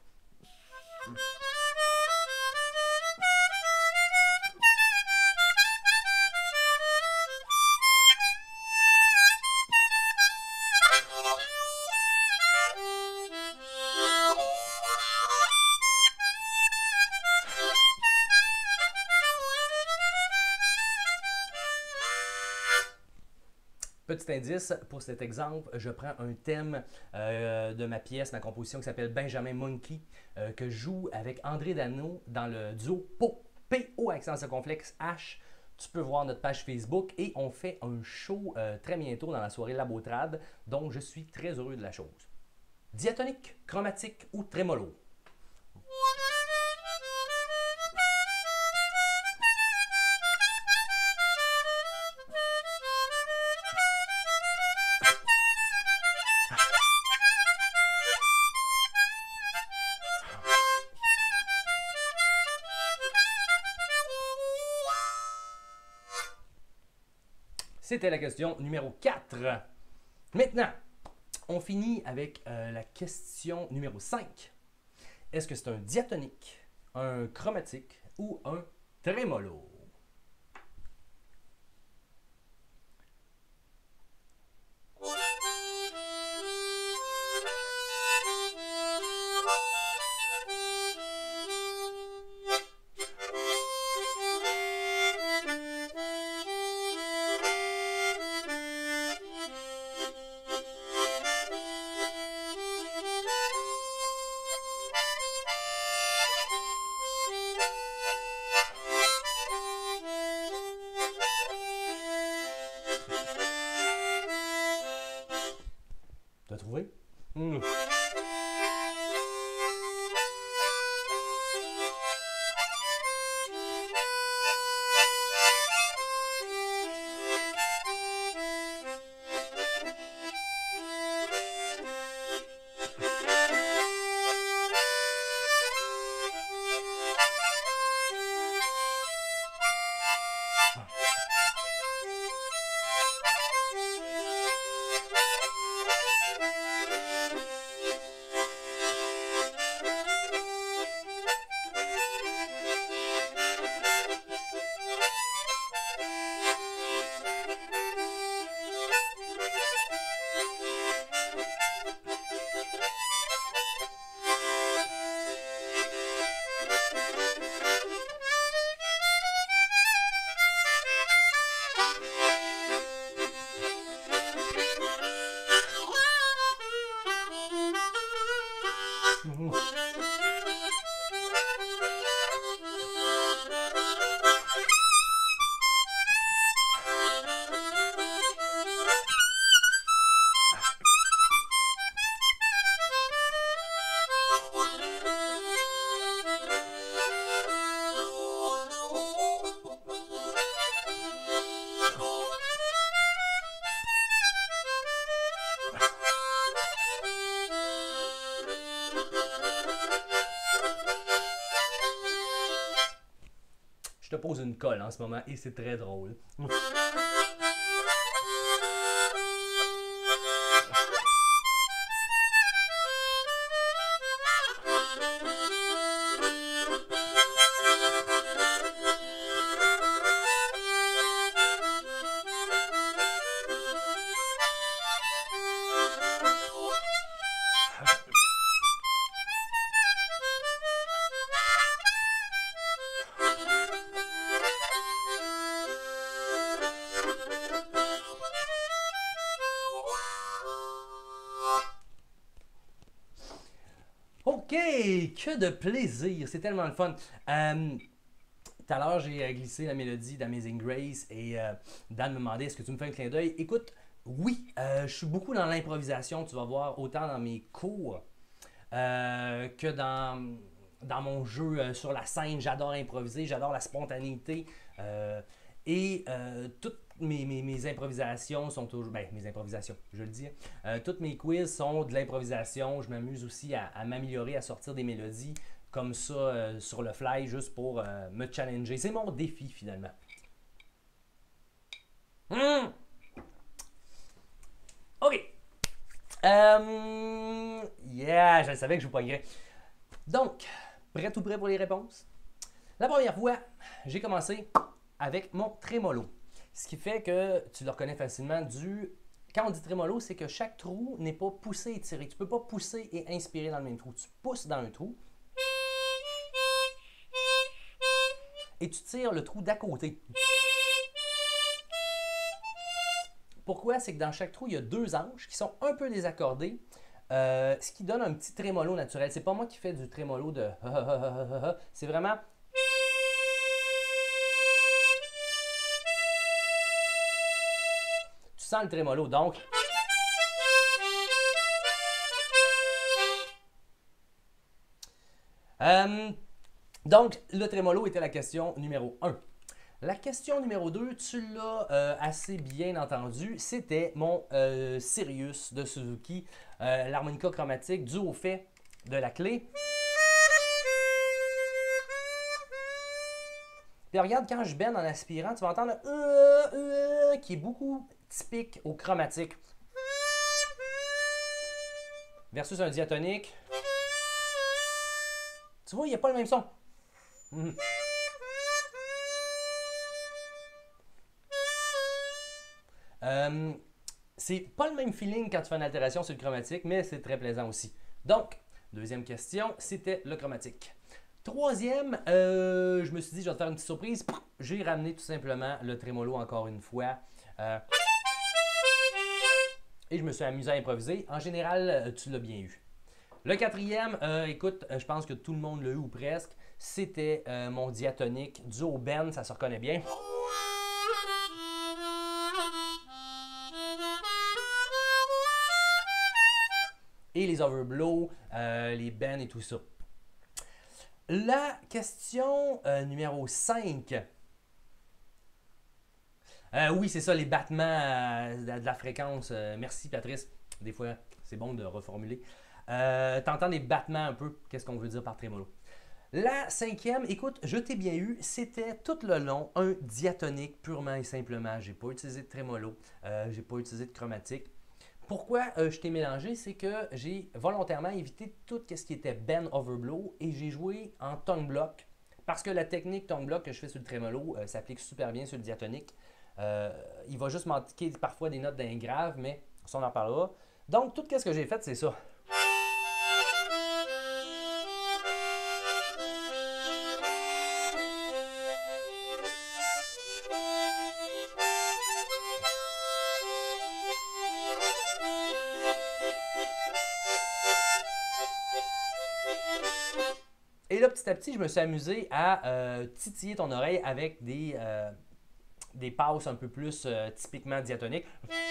Petit indice, pour cet exemple, je prends un thème euh, de ma pièce, ma composition qui s'appelle Benjamin Monkey, euh, que je joue avec André Dano dans le duo Po, P O accent circonflexe H. Tu peux voir notre page Facebook et on fait un show euh, très bientôt dans la soirée Labotrad, donc je suis très heureux de la chose. Diatonique, chromatique ou trémolo? C'était la question numéro quatre. Maintenant, on finit avec euh, la question numéro cinq. Est-ce que c'est un diatonique, un chromatique ou un trémolo? T'as trouvé? Mmh. Je te pose une colle en ce moment et c'est très drôle. OK, que de plaisir, c'est tellement le fun. Euh, tout à l'heure, j'ai glissé la mélodie d'Amazing Grace et euh, Dan me demandait est-ce que tu me fais un clin d'œil. Écoute, oui, euh, je suis beaucoup dans l'improvisation, tu vas voir, autant dans mes cours euh, que dans, dans mon jeu euh, sur la scène. J'adore improviser, j'adore la spontanéité. Euh, et euh, toutes mes, mes, mes improvisations sont toujours. Ben, mes improvisations, je le dis. Euh, toutes mes quiz sont de l'improvisation. Je m'amuse aussi à, à m'améliorer, à sortir des mélodies comme ça euh, sur le fly, juste pour euh, me challenger. C'est mon défi finalement. Mmh! OK. Euh, yeah, je savais que je vous pognerais. Donc, prêt tout prêt pour les réponses? La première fois, j'ai commencé avec mon trémolo. Ce qui fait que tu le reconnais facilement du... Quand on dit trémolo, c'est que chaque trou n'est pas poussé et tiré. Tu ne peux pas pousser et inspirer dans le même trou. Tu pousses dans un trou et tu tires le trou d'à côté. Pourquoi? C'est que dans chaque trou, il y a deux anches qui sont un peu désaccordés, euh, ce qui donne un petit trémolo naturel. C'est pas moi qui fais du trémolo de c'est vraiment... Tu sens le trémolo, donc... Euh, donc, le trémolo était la question numéro un. La question numéro deux, tu l'as euh, assez bien entendu, c'était mon euh, Sirius de Suzuki, euh, l'harmonica chromatique dû au fait de la clé. Puis regarde, quand je benne en aspirant, tu vas entendre un euh, euh, qui est beaucoup typique au chromatique. Versus un diatonique. Tu vois, il n'y a pas le même son. Mmh. Euh, c'est pas le même feeling quand tu fais une altération sur le chromatique, mais c'est très plaisant aussi. Donc, deuxième question, c'était le chromatique. Troisième, euh, je me suis dit, je vais te faire une petite surprise. J'ai ramené tout simplement le trémolo encore une fois. Euh, et je me suis amusé à improviser. En général, tu l'as bien eu. Le quatrième, euh, écoute, je pense que tout le monde l'a eu ou presque. C'était euh, mon diatonique dû au bend, ça se reconnaît bien. Et les overblows, euh, les bends et tout ça. La question euh, numéro cinq. Euh, oui, c'est ça, les battements euh, de la fréquence. Euh, merci, Patrice. Des fois, c'est bon de reformuler. Euh, T'entends les battements un peu, qu'est-ce qu'on veut dire par trémolo. La cinquième, écoute, je t'ai bien eu, c'était tout le long un diatonique purement et simplement. J'ai pas utilisé de trémolo, euh, j'ai pas utilisé de chromatique. Pourquoi euh, je t'ai mélangé, c'est que j'ai volontairement évité tout ce qui était bend overblow et j'ai joué en tongue block parce que la technique tongue block que je fais sur le trémolo euh, s'applique super bien sur le diatonique. Euh, il va juste manquer parfois des notes d'un grave, mais ça on en parlera. Donc tout ce que j'ai fait, c'est ça. Et là, petit à petit, je me suis amusé à euh, titiller ton oreille avec des, euh, des passes un peu plus euh, typiquement diatoniques.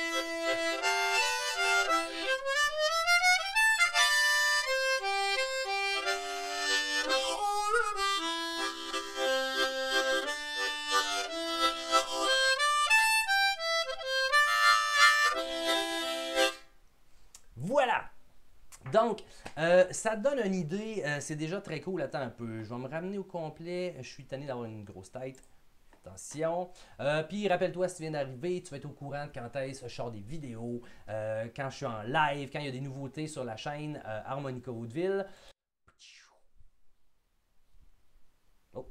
Voilà! Donc, euh, ça te donne une idée, euh, c'est déjà très cool. Attends un peu, je vais me ramener au complet. Je suis tanné d'avoir une grosse tête. Attention. Euh, Puis rappelle-toi, si tu viens d'arriver, tu vas être au courant de quand est-ce que je sors des vidéos, euh, quand je suis en live, quand il y a des nouveautés sur la chaîne euh, Harmonica Woodville. Oh.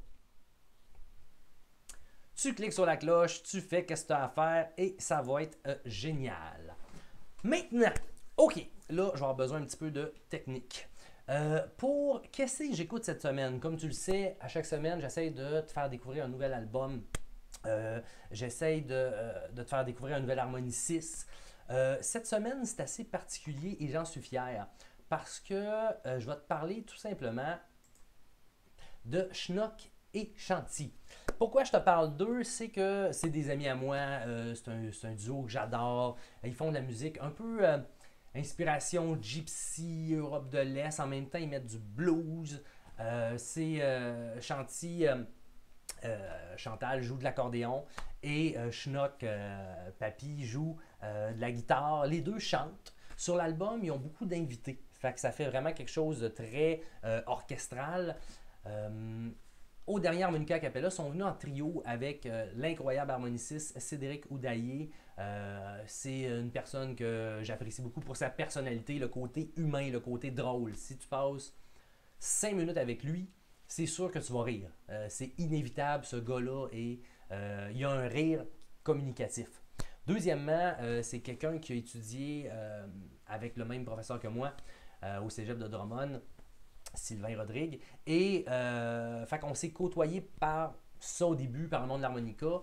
Tu cliques sur la cloche, tu fais ce que tu as à faire et ça va être euh, génial. Maintenant, OK, là, je vais avoir besoin un petit peu de technique. Euh, pour qu'est-ce que j'écoute cette semaine? Comme tu le sais, à chaque semaine, j'essaie de te faire découvrir un nouvel album. Euh, j'essaie de, euh, de te faire découvrir un nouvel Harmonie six. Euh, cette semaine, c'est assez particulier et j'en suis fier parce que euh, je vais te parler tout simplement de Schnock et Chanty. Pourquoi je te parle d'eux? C'est que c'est des amis à moi, euh, c'est un, un duo que j'adore. Ils font de la musique un peu euh, inspiration gypsy, Europe de l'Est. En même temps, ils mettent du blues. Euh, c'est euh, Chanty, euh, euh, Chantal joue de l'accordéon et euh, Schnock, euh, Papy, joue euh, de la guitare. Les deux chantent. Sur l'album, ils ont beaucoup d'invités. Fait que ça fait vraiment quelque chose de très euh, orchestral. Euh, Au dernier Harmonica a Cappella, sont venus en trio avec euh, l'incroyable harmoniciste Cédric Oudaillé. Euh, c'est une personne que j'apprécie beaucoup pour sa personnalité, le côté humain, le côté drôle. Si tu passes cinq minutes avec lui, c'est sûr que tu vas rire. Euh, c'est inévitable, ce gars-là, et euh, il a un rire communicatif. Deuxièmement, euh, c'est quelqu'un qui a étudié euh, avec le même professeur que moi euh, au cégep de Drummond, Sylvain Rodrigue. Et euh, fait qu'on s'est côtoyé par ça au début, par le monde de l'harmonica.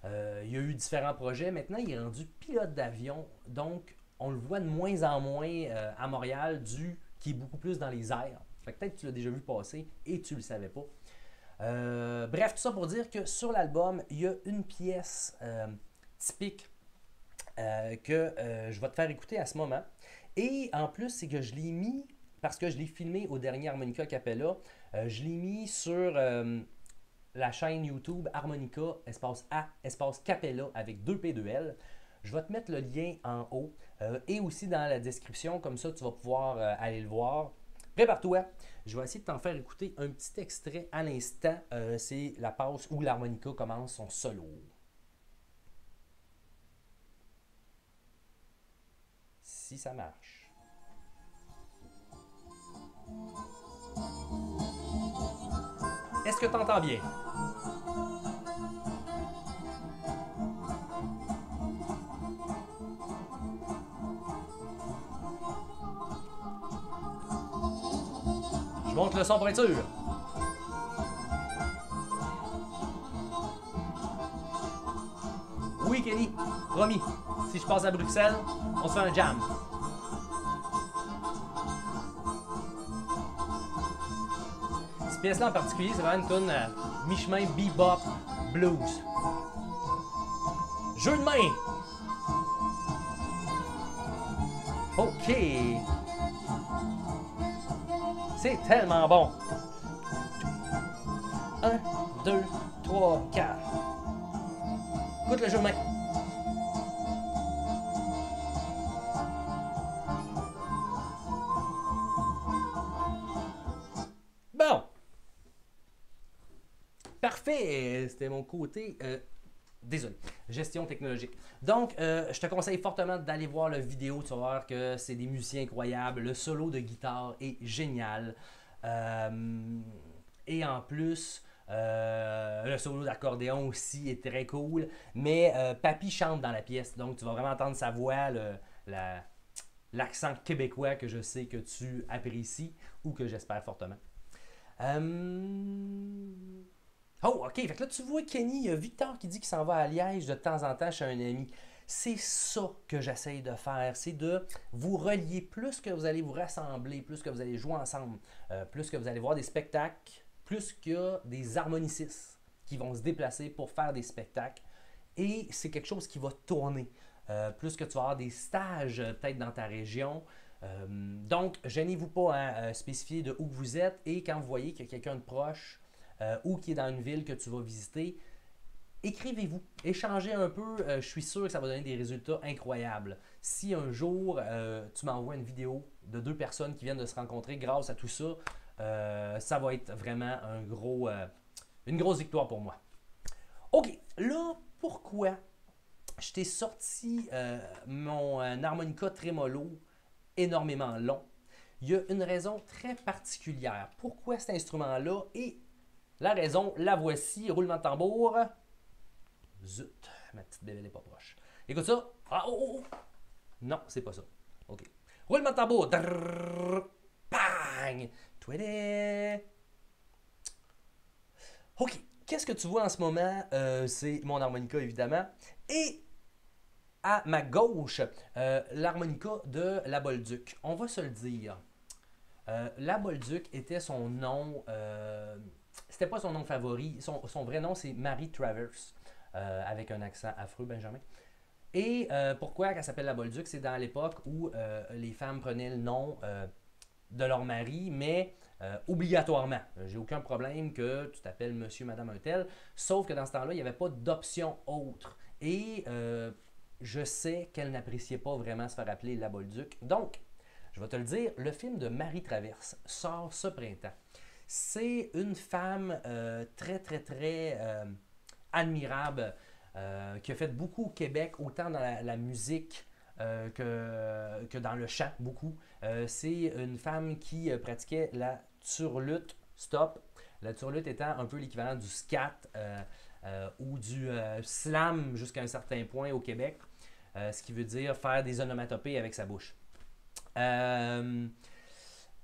Euh, il y a eu différents projets. Maintenant, il est rendu pilote d'avion. Donc, on le voit de moins en moins euh, à Montréal, du qui est beaucoup plus dans les airs. Fait que peut-être que tu l'as déjà vu passer et tu ne le savais pas. Euh, bref, tout ça pour dire que sur l'album, il y a une pièce euh, typique euh, que euh, je vais te faire écouter à ce moment. Et en plus, c'est que je l'ai mis, parce que je l'ai filmé au dernier Harmonica Capella, euh, je l'ai mis sur euh, la chaîne YouTube Harmonica, espace A, espace Capella, avec deux P deux L. Je vais te mettre le lien en haut euh, et aussi dans la description, comme ça tu vas pouvoir euh, aller le voir. Prépare-toi, je vais essayer de t'en faire écouter un petit extrait à l'instant. Euh, c'est la passe où l'harmonica commence son solo. Si ça marche. Est-ce que tu entends bien? Je monte le son pour être sûr. Oui, Kenny, promis. Si je passe à Bruxelles, on se fait un jam. Cette pièce-là en particulier, c'est vraiment une tune euh, mi-chemin bebop blues. Jeu de main. OK. C'est tellement bon. un, deux, trois, quatre. Écoute le jeu de main. Bon. Parfait. C'était mon côté... Euh, désolé. Gestion technologique. Donc, euh, je te conseille fortement d'aller voir la vidéo. Tu vas voir que c'est des musiciens incroyables. Le solo de guitare est génial. Euh, et en plus... Euh, le solo d'accordéon aussi est très cool. Mais euh, Papy chante dans la pièce. Donc, tu vas vraiment entendre sa voix, le, la, l'accent québécois que je sais que tu apprécies ou que j'espère fortement. Euh... Oh, OK. Fait que là, tu vois Kenny, il y a Victor qui dit qu'il s'en va à Liège de temps en temps chez un ami. C'est ça que j'essaye de faire. C'est de vous relier. Plus que vous allez vous rassembler, plus que vous allez jouer ensemble, euh, plus que vous allez voir des spectacles, plus qu'il y a des harmonicistes qui vont se déplacer pour faire des spectacles. Et c'est quelque chose qui va tourner. Euh, plus que tu vas avoir des stages euh, peut-être dans ta région. Euh, donc, gênez-vous pas à spécifier de où vous êtes. Et quand vous voyez qu'il y a quelqu'un de proche euh, ou qui est dans une ville que tu vas visiter, écrivez-vous, échangez un peu. Euh, je suis sûr que ça va donner des résultats incroyables. Si un jour, euh, tu m'envoies une vidéo de deux personnes qui viennent de se rencontrer grâce à tout ça, Euh, ça va être vraiment un gros, euh, une grosse victoire pour moi. OK, là, pourquoi je t'ai sorti euh, mon euh, harmonica trémolo énormément long? Il y a une raison très particulière. Pourquoi cet instrument-là? Et la raison, la voici. Roulement de tambour. Zut, ma petite bébé n'est pas proche. Écoute ça. Ah, oh, oh, oh. Non, c'est pas ça. OK. Roulement de tambour. Drrr, bang! OK, qu'est-ce que tu vois en ce moment? Euh, c'est mon harmonica, évidemment. Et à ma gauche, euh, l'harmonica de la Bolduc. On va se le dire. Euh, la Bolduc était son nom... Euh, c'était pas son nom favori. Son, son vrai nom, c'est Marie Travers, euh, avec un accent affreux, Benjamin. Et euh, pourquoi elle s'appelle la Bolduc? C'est dans l'époque où euh, les femmes prenaient le nom... Euh, de leur mari, mais euh, obligatoirement. J'ai aucun problème que tu t'appelles monsieur, madame, un tel, sauf que dans ce temps-là, il n'y avait pas d'option autre. Et euh, je sais qu'elle n'appréciait pas vraiment se faire appeler la Bolduc. Donc, je vais te le dire, le film de Marie Traverse sort ce printemps. C'est une femme euh, très, très, très euh, admirable, euh, qui a fait beaucoup au Québec, autant dans la, la musique, Euh, que, que dans le chant, beaucoup. Euh, c'est une femme qui euh, pratiquait la turlute stop. La turlute étant un peu l'équivalent du scat euh, euh, ou du euh, slam jusqu'à un certain point au Québec, euh, ce qui veut dire faire des onomatopées avec sa bouche. Euh,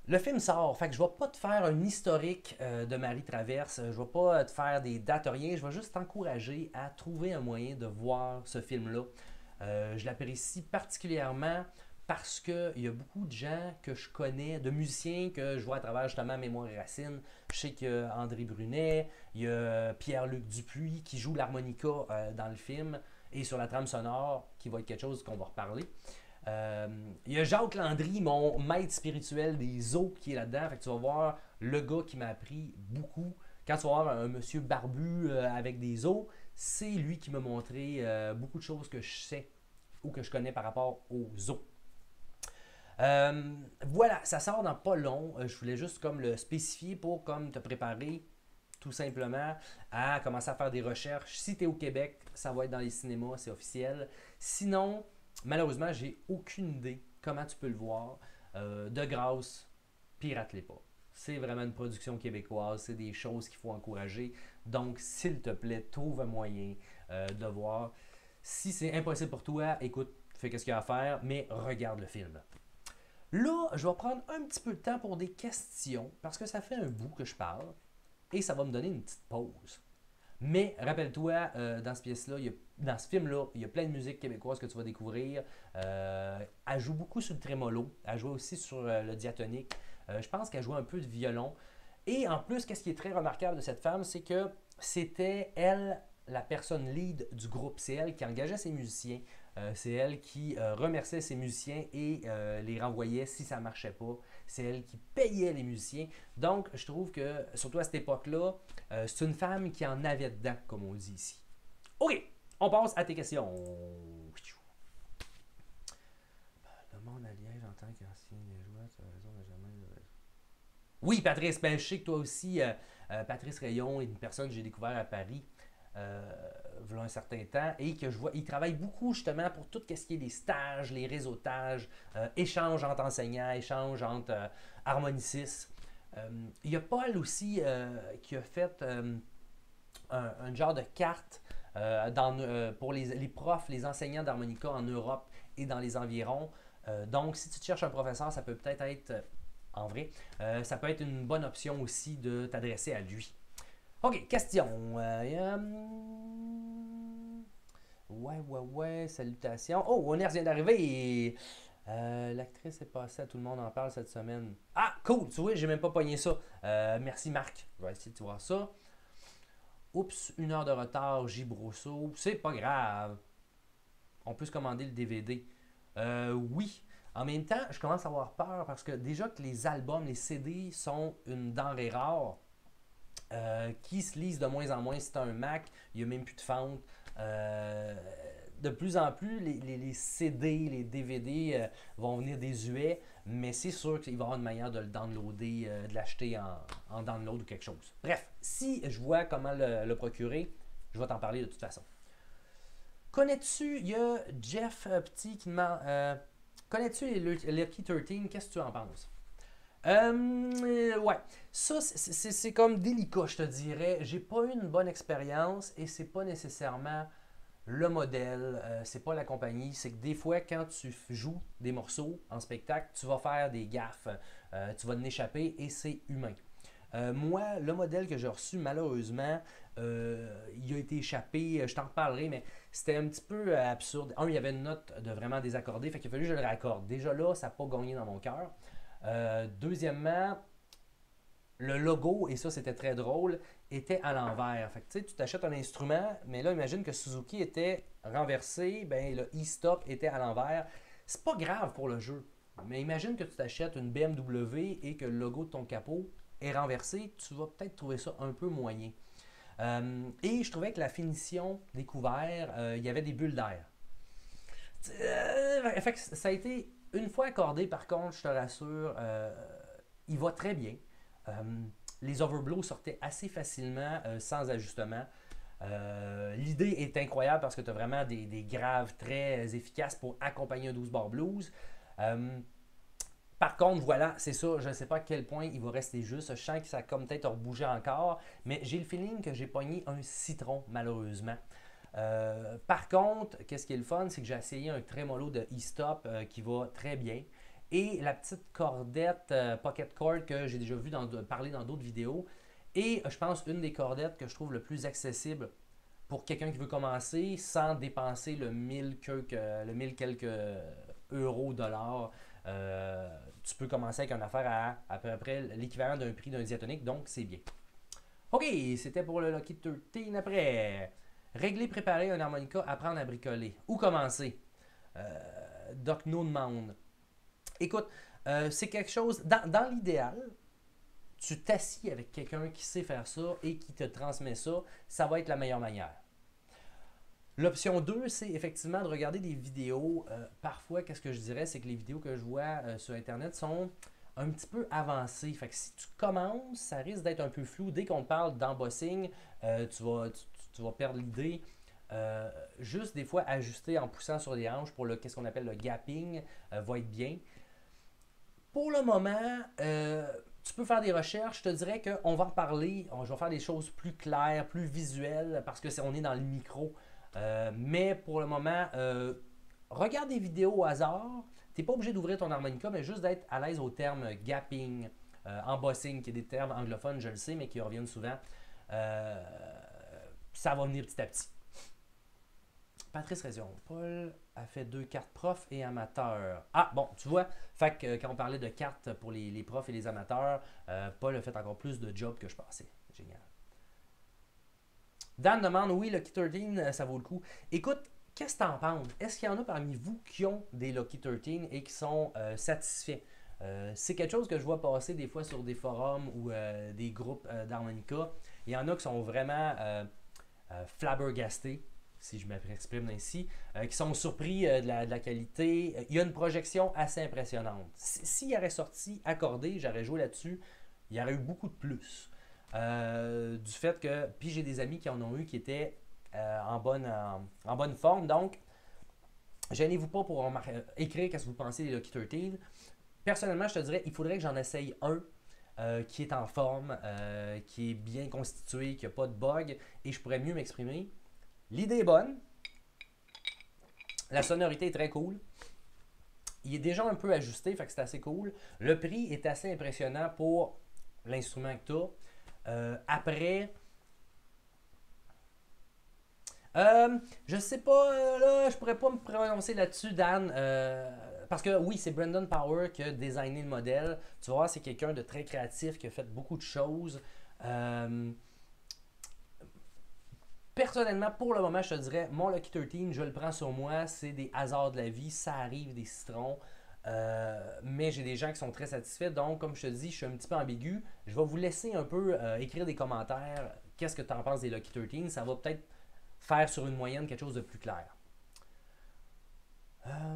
Le film sort, fait que je vais pas te faire un historique euh, de Marie Traverse, je vais pas te faire des dates, rien, je vais juste t'encourager à trouver un moyen de voir ce film-là. Euh, je l'apprécie particulièrement parce qu'il y a beaucoup de gens que je connais, de musiciens que je vois à travers justement Mémoire et Racines. Je sais qu'il y a André Brunet, il y a Pierre-Luc Dupuis qui joue l'harmonica euh, dans le film et sur la trame sonore, qui va être quelque chose qu'on va reparler. Euh, il y a Jacques Landry, mon maître spirituel des eaux, qui est là-dedans. Fait que tu vas voir le gars qui m'a appris beaucoup. Quand tu vas voir un monsieur barbu euh, avec des os, c'est lui qui m'a montré euh, beaucoup de choses que je sais ou que je connais par rapport aux os. Euh, voilà, ça sort dans pas long. Euh, je voulais juste comme le spécifier pour comme te préparer tout simplement à commencer à faire des recherches. Si tu es au Québec, ça va être dans les cinémas, c'est officiel. Sinon, malheureusement, j'ai aucune idée comment tu peux le voir. Euh, de grâce, pirate-les pas. C'est vraiment une production québécoise, c'est des choses qu'il faut encourager. Donc, s'il te plaît, trouve un moyen euh, de voir. Si c'est impossible pour toi, écoute, fais ce qu'il y a à faire, mais regarde le film. Là, je vais prendre un petit peu de temps pour des questions, parce que ça fait un bout que je parle, et ça va me donner une petite pause. Mais rappelle-toi, euh, dans, ce pièce-là, il y a, dans ce film-là, il y a plein de musique québécoise que tu vas découvrir. Euh, elle joue beaucoup sur le trémolo, elle joue aussi sur euh, le diatonique. Euh, je pense qu'elle joue un peu de violon. Et en plus, qu'est-ce qui est très remarquable de cette femme, c'est que c'était elle la personne lead du groupe. C'est elle qui engageait ses musiciens. Euh, c'est elle qui euh, remerciait ses musiciens et euh, les renvoyait si ça ne marchait pas. C'est elle qui payait les musiciens. Donc, je trouve que, surtout à cette époque-là, euh, c'est une femme qui en avait dedans, comme on dit ici. OK, on passe à tes questions. Le monde à Liège en tant qu'ancien joueur, tu as raison, Benjamin. Oui, Patrice, ben, je sais que toi aussi, euh, euh, Patrice Rayon est une personne que j'ai découvert à Paris. Euh, il y a un certain temps et que je vois, il travaille beaucoup justement pour tout ce qui est les stages, les réseautages, euh, échanges entre enseignants, échanges entre euh, harmonicistes. Euh, il y a Paul aussi euh, qui a fait euh, un, un genre de carte euh, dans, euh, pour les, les profs, les enseignants d'harmonica en Europe et dans les environs. Euh, donc, si tu te cherches un professeur, ça peut peut-être être, euh, en vrai, euh, ça peut être une bonne option aussi de t'adresser à lui. OK, question. Euh, hum, Ouais, ouais, ouais, salutations. Oh, Honor vient d'arriver et euh, l'actrice est passée à Tout le monde en parle cette semaine. Ah, cool, tu vois, j'ai même pas pogné ça. Euh, merci Marc, je vais essayer de voir ça. Oups, une heure de retard, J. Brosseau. C'est pas grave. On peut se commander le D V D. Euh, oui. En même temps, je commence à avoir peur parce que déjà que les albums, les C D sont une denrée rare. Euh, qui se lisent de moins en moins. Si tu as un Mac, il n'y a même plus de fente. Euh, de plus en plus, les, les, les C D, les D V D euh, vont venir désuets, mais c'est sûr qu'il va y avoir une manière de le downloader, euh, de l'acheter en, en download ou quelque chose. Bref, si je vois comment le, le procurer, je vais t'en parler de toute façon. Connais-tu, il y a Jeff euh, Petit qui demande euh, connais-tu les Lucky treize? Qu'est-ce que tu en penses? Euh, ouais, ça c'est comme délicat, je te dirais. J'ai pas eu une bonne expérience et c'est pas nécessairement le modèle, euh, c'est pas la compagnie. C'est que des fois, quand tu joues des morceaux en spectacle, tu vas faire des gaffes, euh, tu vas en échapper et c'est humain. Euh, moi, le modèle que j'ai reçu, malheureusement, euh, il a été échappé. Je t'en reparlerai, mais c'était un petit peu absurde. Un, il y avait une note de vraiment désaccordée, fait qu'il a fallu que je le raccorde. Déjà là, ça n'a pas gagné dans mon cœur. Euh, deuxièmement, le logo, et ça c'était très drôle, était à l'envers. Fait que tu sais, tu t'achètes un instrument, mais là, imagine que Suzuki était renversé, ben le e-stop était à l'envers. C'est pas grave pour le jeu, mais imagine que tu t'achètes une B M W et que le logo de ton capot est renversé, tu vas peut-être trouver ça un peu moyen. Euh, et je trouvais que la finition des couverts, euh, il y avait des bulles d'air. Euh, fait que ça a été une fois accordé, par contre, je te rassure, euh, il va très bien. Euh, les overblows sortaient assez facilement euh, sans ajustement. Euh, L'idée est incroyable parce que tu as vraiment des, des graves très efficaces pour accompagner un douze bar blues. Euh, par contre, voilà, c'est ça, je ne sais pas à quel point il va rester juste. Je sens que ça a comme peut-être rebouger encore, mais j'ai le feeling que j'ai pogné un citron, malheureusement. Euh, par contre, qu'est-ce qui est le fun, c'est que j'ai essayé un trémolo de e-stop euh, qui va très bien. et la petite cordette euh, Pocket Cord que j'ai déjà vu dans, parler dans d'autres vidéos. Et euh, je pense une des cordettes que je trouve le plus accessible pour quelqu'un qui veut commencer sans dépenser le mille quelques, le mille quelques euros, dollars. Euh, tu peux commencer avec une affaire à à peu près l'équivalent d'un prix d'un diatonique, donc c'est bien. Ok, c'était pour le Lucky treize. Après, régler, préparer un harmonica, apprendre à bricoler. Où commencer? Euh, Doc No demande. Écoute, euh, c'est quelque chose, dans, dans l'idéal, tu t'assis avec quelqu'un qui sait faire ça et qui te transmet ça, ça va être la meilleure manière. L'option deux, c'est effectivement de regarder des vidéos. Euh, parfois, qu'est-ce que je dirais, c'est que les vidéos que je vois euh, sur Internet sont un petit peu avancées. Fait que si tu commences, ça risque d'être un peu flou. Dès qu'on parle d'embossing, euh, tu, vas, tu, tu vas perdre l'idée. Euh, juste des fois, ajuster en poussant sur les hanches pour le qu'est-ce qu'on appelle le gapping euh, va être bien. Pour le moment, euh, tu peux faire des recherches. Je te dirais qu'on va en parler. Je vais faire des choses plus claires, plus visuelles parce que c'est, on est dans le micro. Euh, mais pour le moment, euh, regarde des vidéos au hasard. Tu n'es pas obligé d'ouvrir ton harmonica, mais juste d'être à l'aise au terme gapping, euh, embossing, qui est des termes anglophones, je le sais, mais qui reviennent souvent. Euh, ça va venir petit à petit. Patrice Résion, Paul a fait deux cartes prof et amateur. Ah, bon, tu vois, fait que, euh, quand on parlait de cartes pour les, les profs et les amateurs, euh, Paul a fait encore plus de job que je pensais. Génial. Dan demande, oui, Lucky treize, ça vaut le coup. Écoute, qu'est-ce que tu en penses? Est-ce qu'il y en a parmi vous qui ont des Lucky treize et qui sont euh, satisfaits? Euh, c'est quelque chose que je vois passer des fois sur des forums ou euh, des groupes euh, d'harmonica. Il y en a qui sont vraiment euh, euh, flabbergastés, si je m'exprime ainsi, euh, qui sont surpris euh, de, la, de la qualité. Il y a une projection assez impressionnante. S'il y aurait sorti accordé, j'aurais joué là-dessus, il y aurait eu beaucoup de plus. Euh, du fait que, puis j'ai des amis qui en ont eu qui étaient euh, en, bonne, en, en bonne forme, donc gênez-vous pas pour euh, écrire qu'est-ce que vous pensez des Lucky treize. Personnellement, je te dirais, il faudrait que j'en essaye un euh, qui est en forme, euh, qui est bien constitué, qui n'a pas de bug, et je pourrais mieux m'exprimer. L'idée est bonne, la sonorité est très cool, il est déjà un peu ajusté, fait que c'est assez cool. Le prix est assez impressionnant pour l'instrument que tu as. Euh, après, euh, je sais pas, euh, là, je pourrais pas me prononcer là-dessus, Dan, euh, parce que oui, c'est Brandon Power qui a designé le modèle. Tu vas voir, c'est quelqu'un de très créatif qui a fait beaucoup de choses. Euh, personnellement, pour le moment, je te dirais, mon Lucky treize, je le prends sur moi, c'est des hasards de la vie, ça arrive, des citrons. Euh, mais j'ai des gens qui sont très satisfaits, donc comme je te dis, je suis un petit peu ambigu. Je vais vous laisser un peu euh, écrire des commentaires. Qu'est-ce que tu en penses des Lucky treize? Ça va peut-être faire sur une moyenne quelque chose de plus clair. Euh...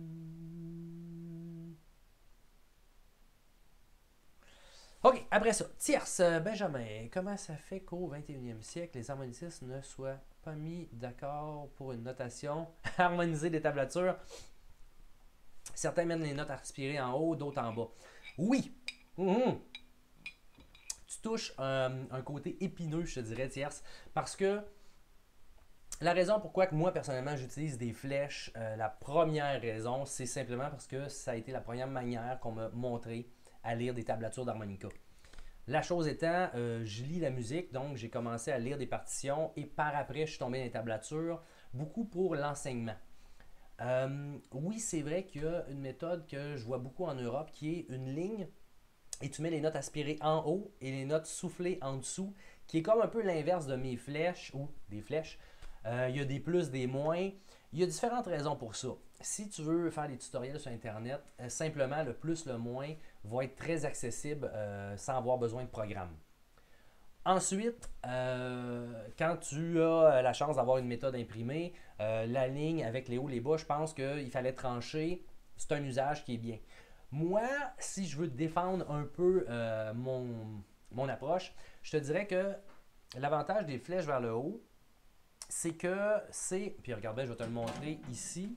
Ok, après ça, tierce, Benjamin, comment ça fait qu'au vingt et unième siècle, les harmonicistes ne soient pas mis d'accord pour une notation harmonisée des tablatures? Certains mènent les notes à respirer en haut, d'autres en bas. Oui! Mmh. Tu touches euh, un côté épineux, je te dirais, tierce, parce que la raison pourquoi que moi, personnellement, j'utilise des flèches, euh, la première raison, c'est simplement parce que ça a été la première manière qu'on m'a montré à lire des tablatures d'harmonica. La chose étant, euh, je lis la musique, donc j'ai commencé à lire des partitions et par après, je suis tombé dans les tablatures, beaucoup pour l'enseignement. Euh, oui, c'est vrai qu'il y a une méthode que je vois beaucoup en Europe qui est une ligne et tu mets les notes aspirées en haut et les notes soufflées en dessous, qui est comme un peu l'inverse de mes flèches ou des flèches. Euh, il y a des plus, des moins. Il y a différentes raisons pour ça. Si tu veux faire des tutoriels sur Internet, euh, simplement le plus, le moins va être très accessible euh, sans avoir besoin de programme. Ensuite, euh, quand tu as la chance d'avoir une méthode imprimée, euh, la ligne avec les hauts et les bas, je pense qu'il fallait trancher. C'est un usage qui est bien. Moi, si je veux défendre un peu euh, mon, mon approche, je te dirais que l'avantage des flèches vers le haut, c'est que c'est... Puis regarde bien, je vais te le montrer ici.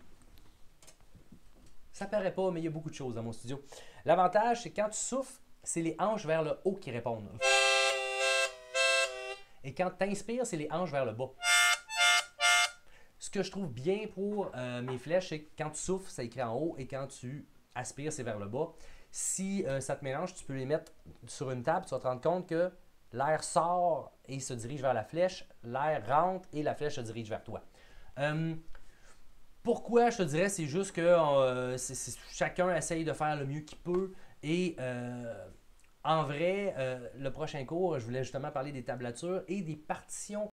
Ça paraît pas, mais il y a beaucoup de choses dans mon studio. L'avantage, c'est que quand tu souffles, c'est les hanches vers le haut qui répondent. Et quand tu inspires, c'est les hanches vers le bas. Ce que je trouve bien pour euh, mes flèches, c'est que quand tu souffles, ça écrit en haut. Et quand tu aspire, c'est vers le bas. Si euh, ça te mélange, tu peux les mettre sur une table, tu vas te rendre compte que l'air sort et se dirige vers la flèche, l'air rentre et la flèche se dirige vers toi. Euh, pourquoi je te dirais, c'est juste que euh, c'est, c'est, chacun essaye de faire le mieux qu'il peut et euh, en vrai, euh, le prochain cours, je voulais justement parler des tablatures et des partitions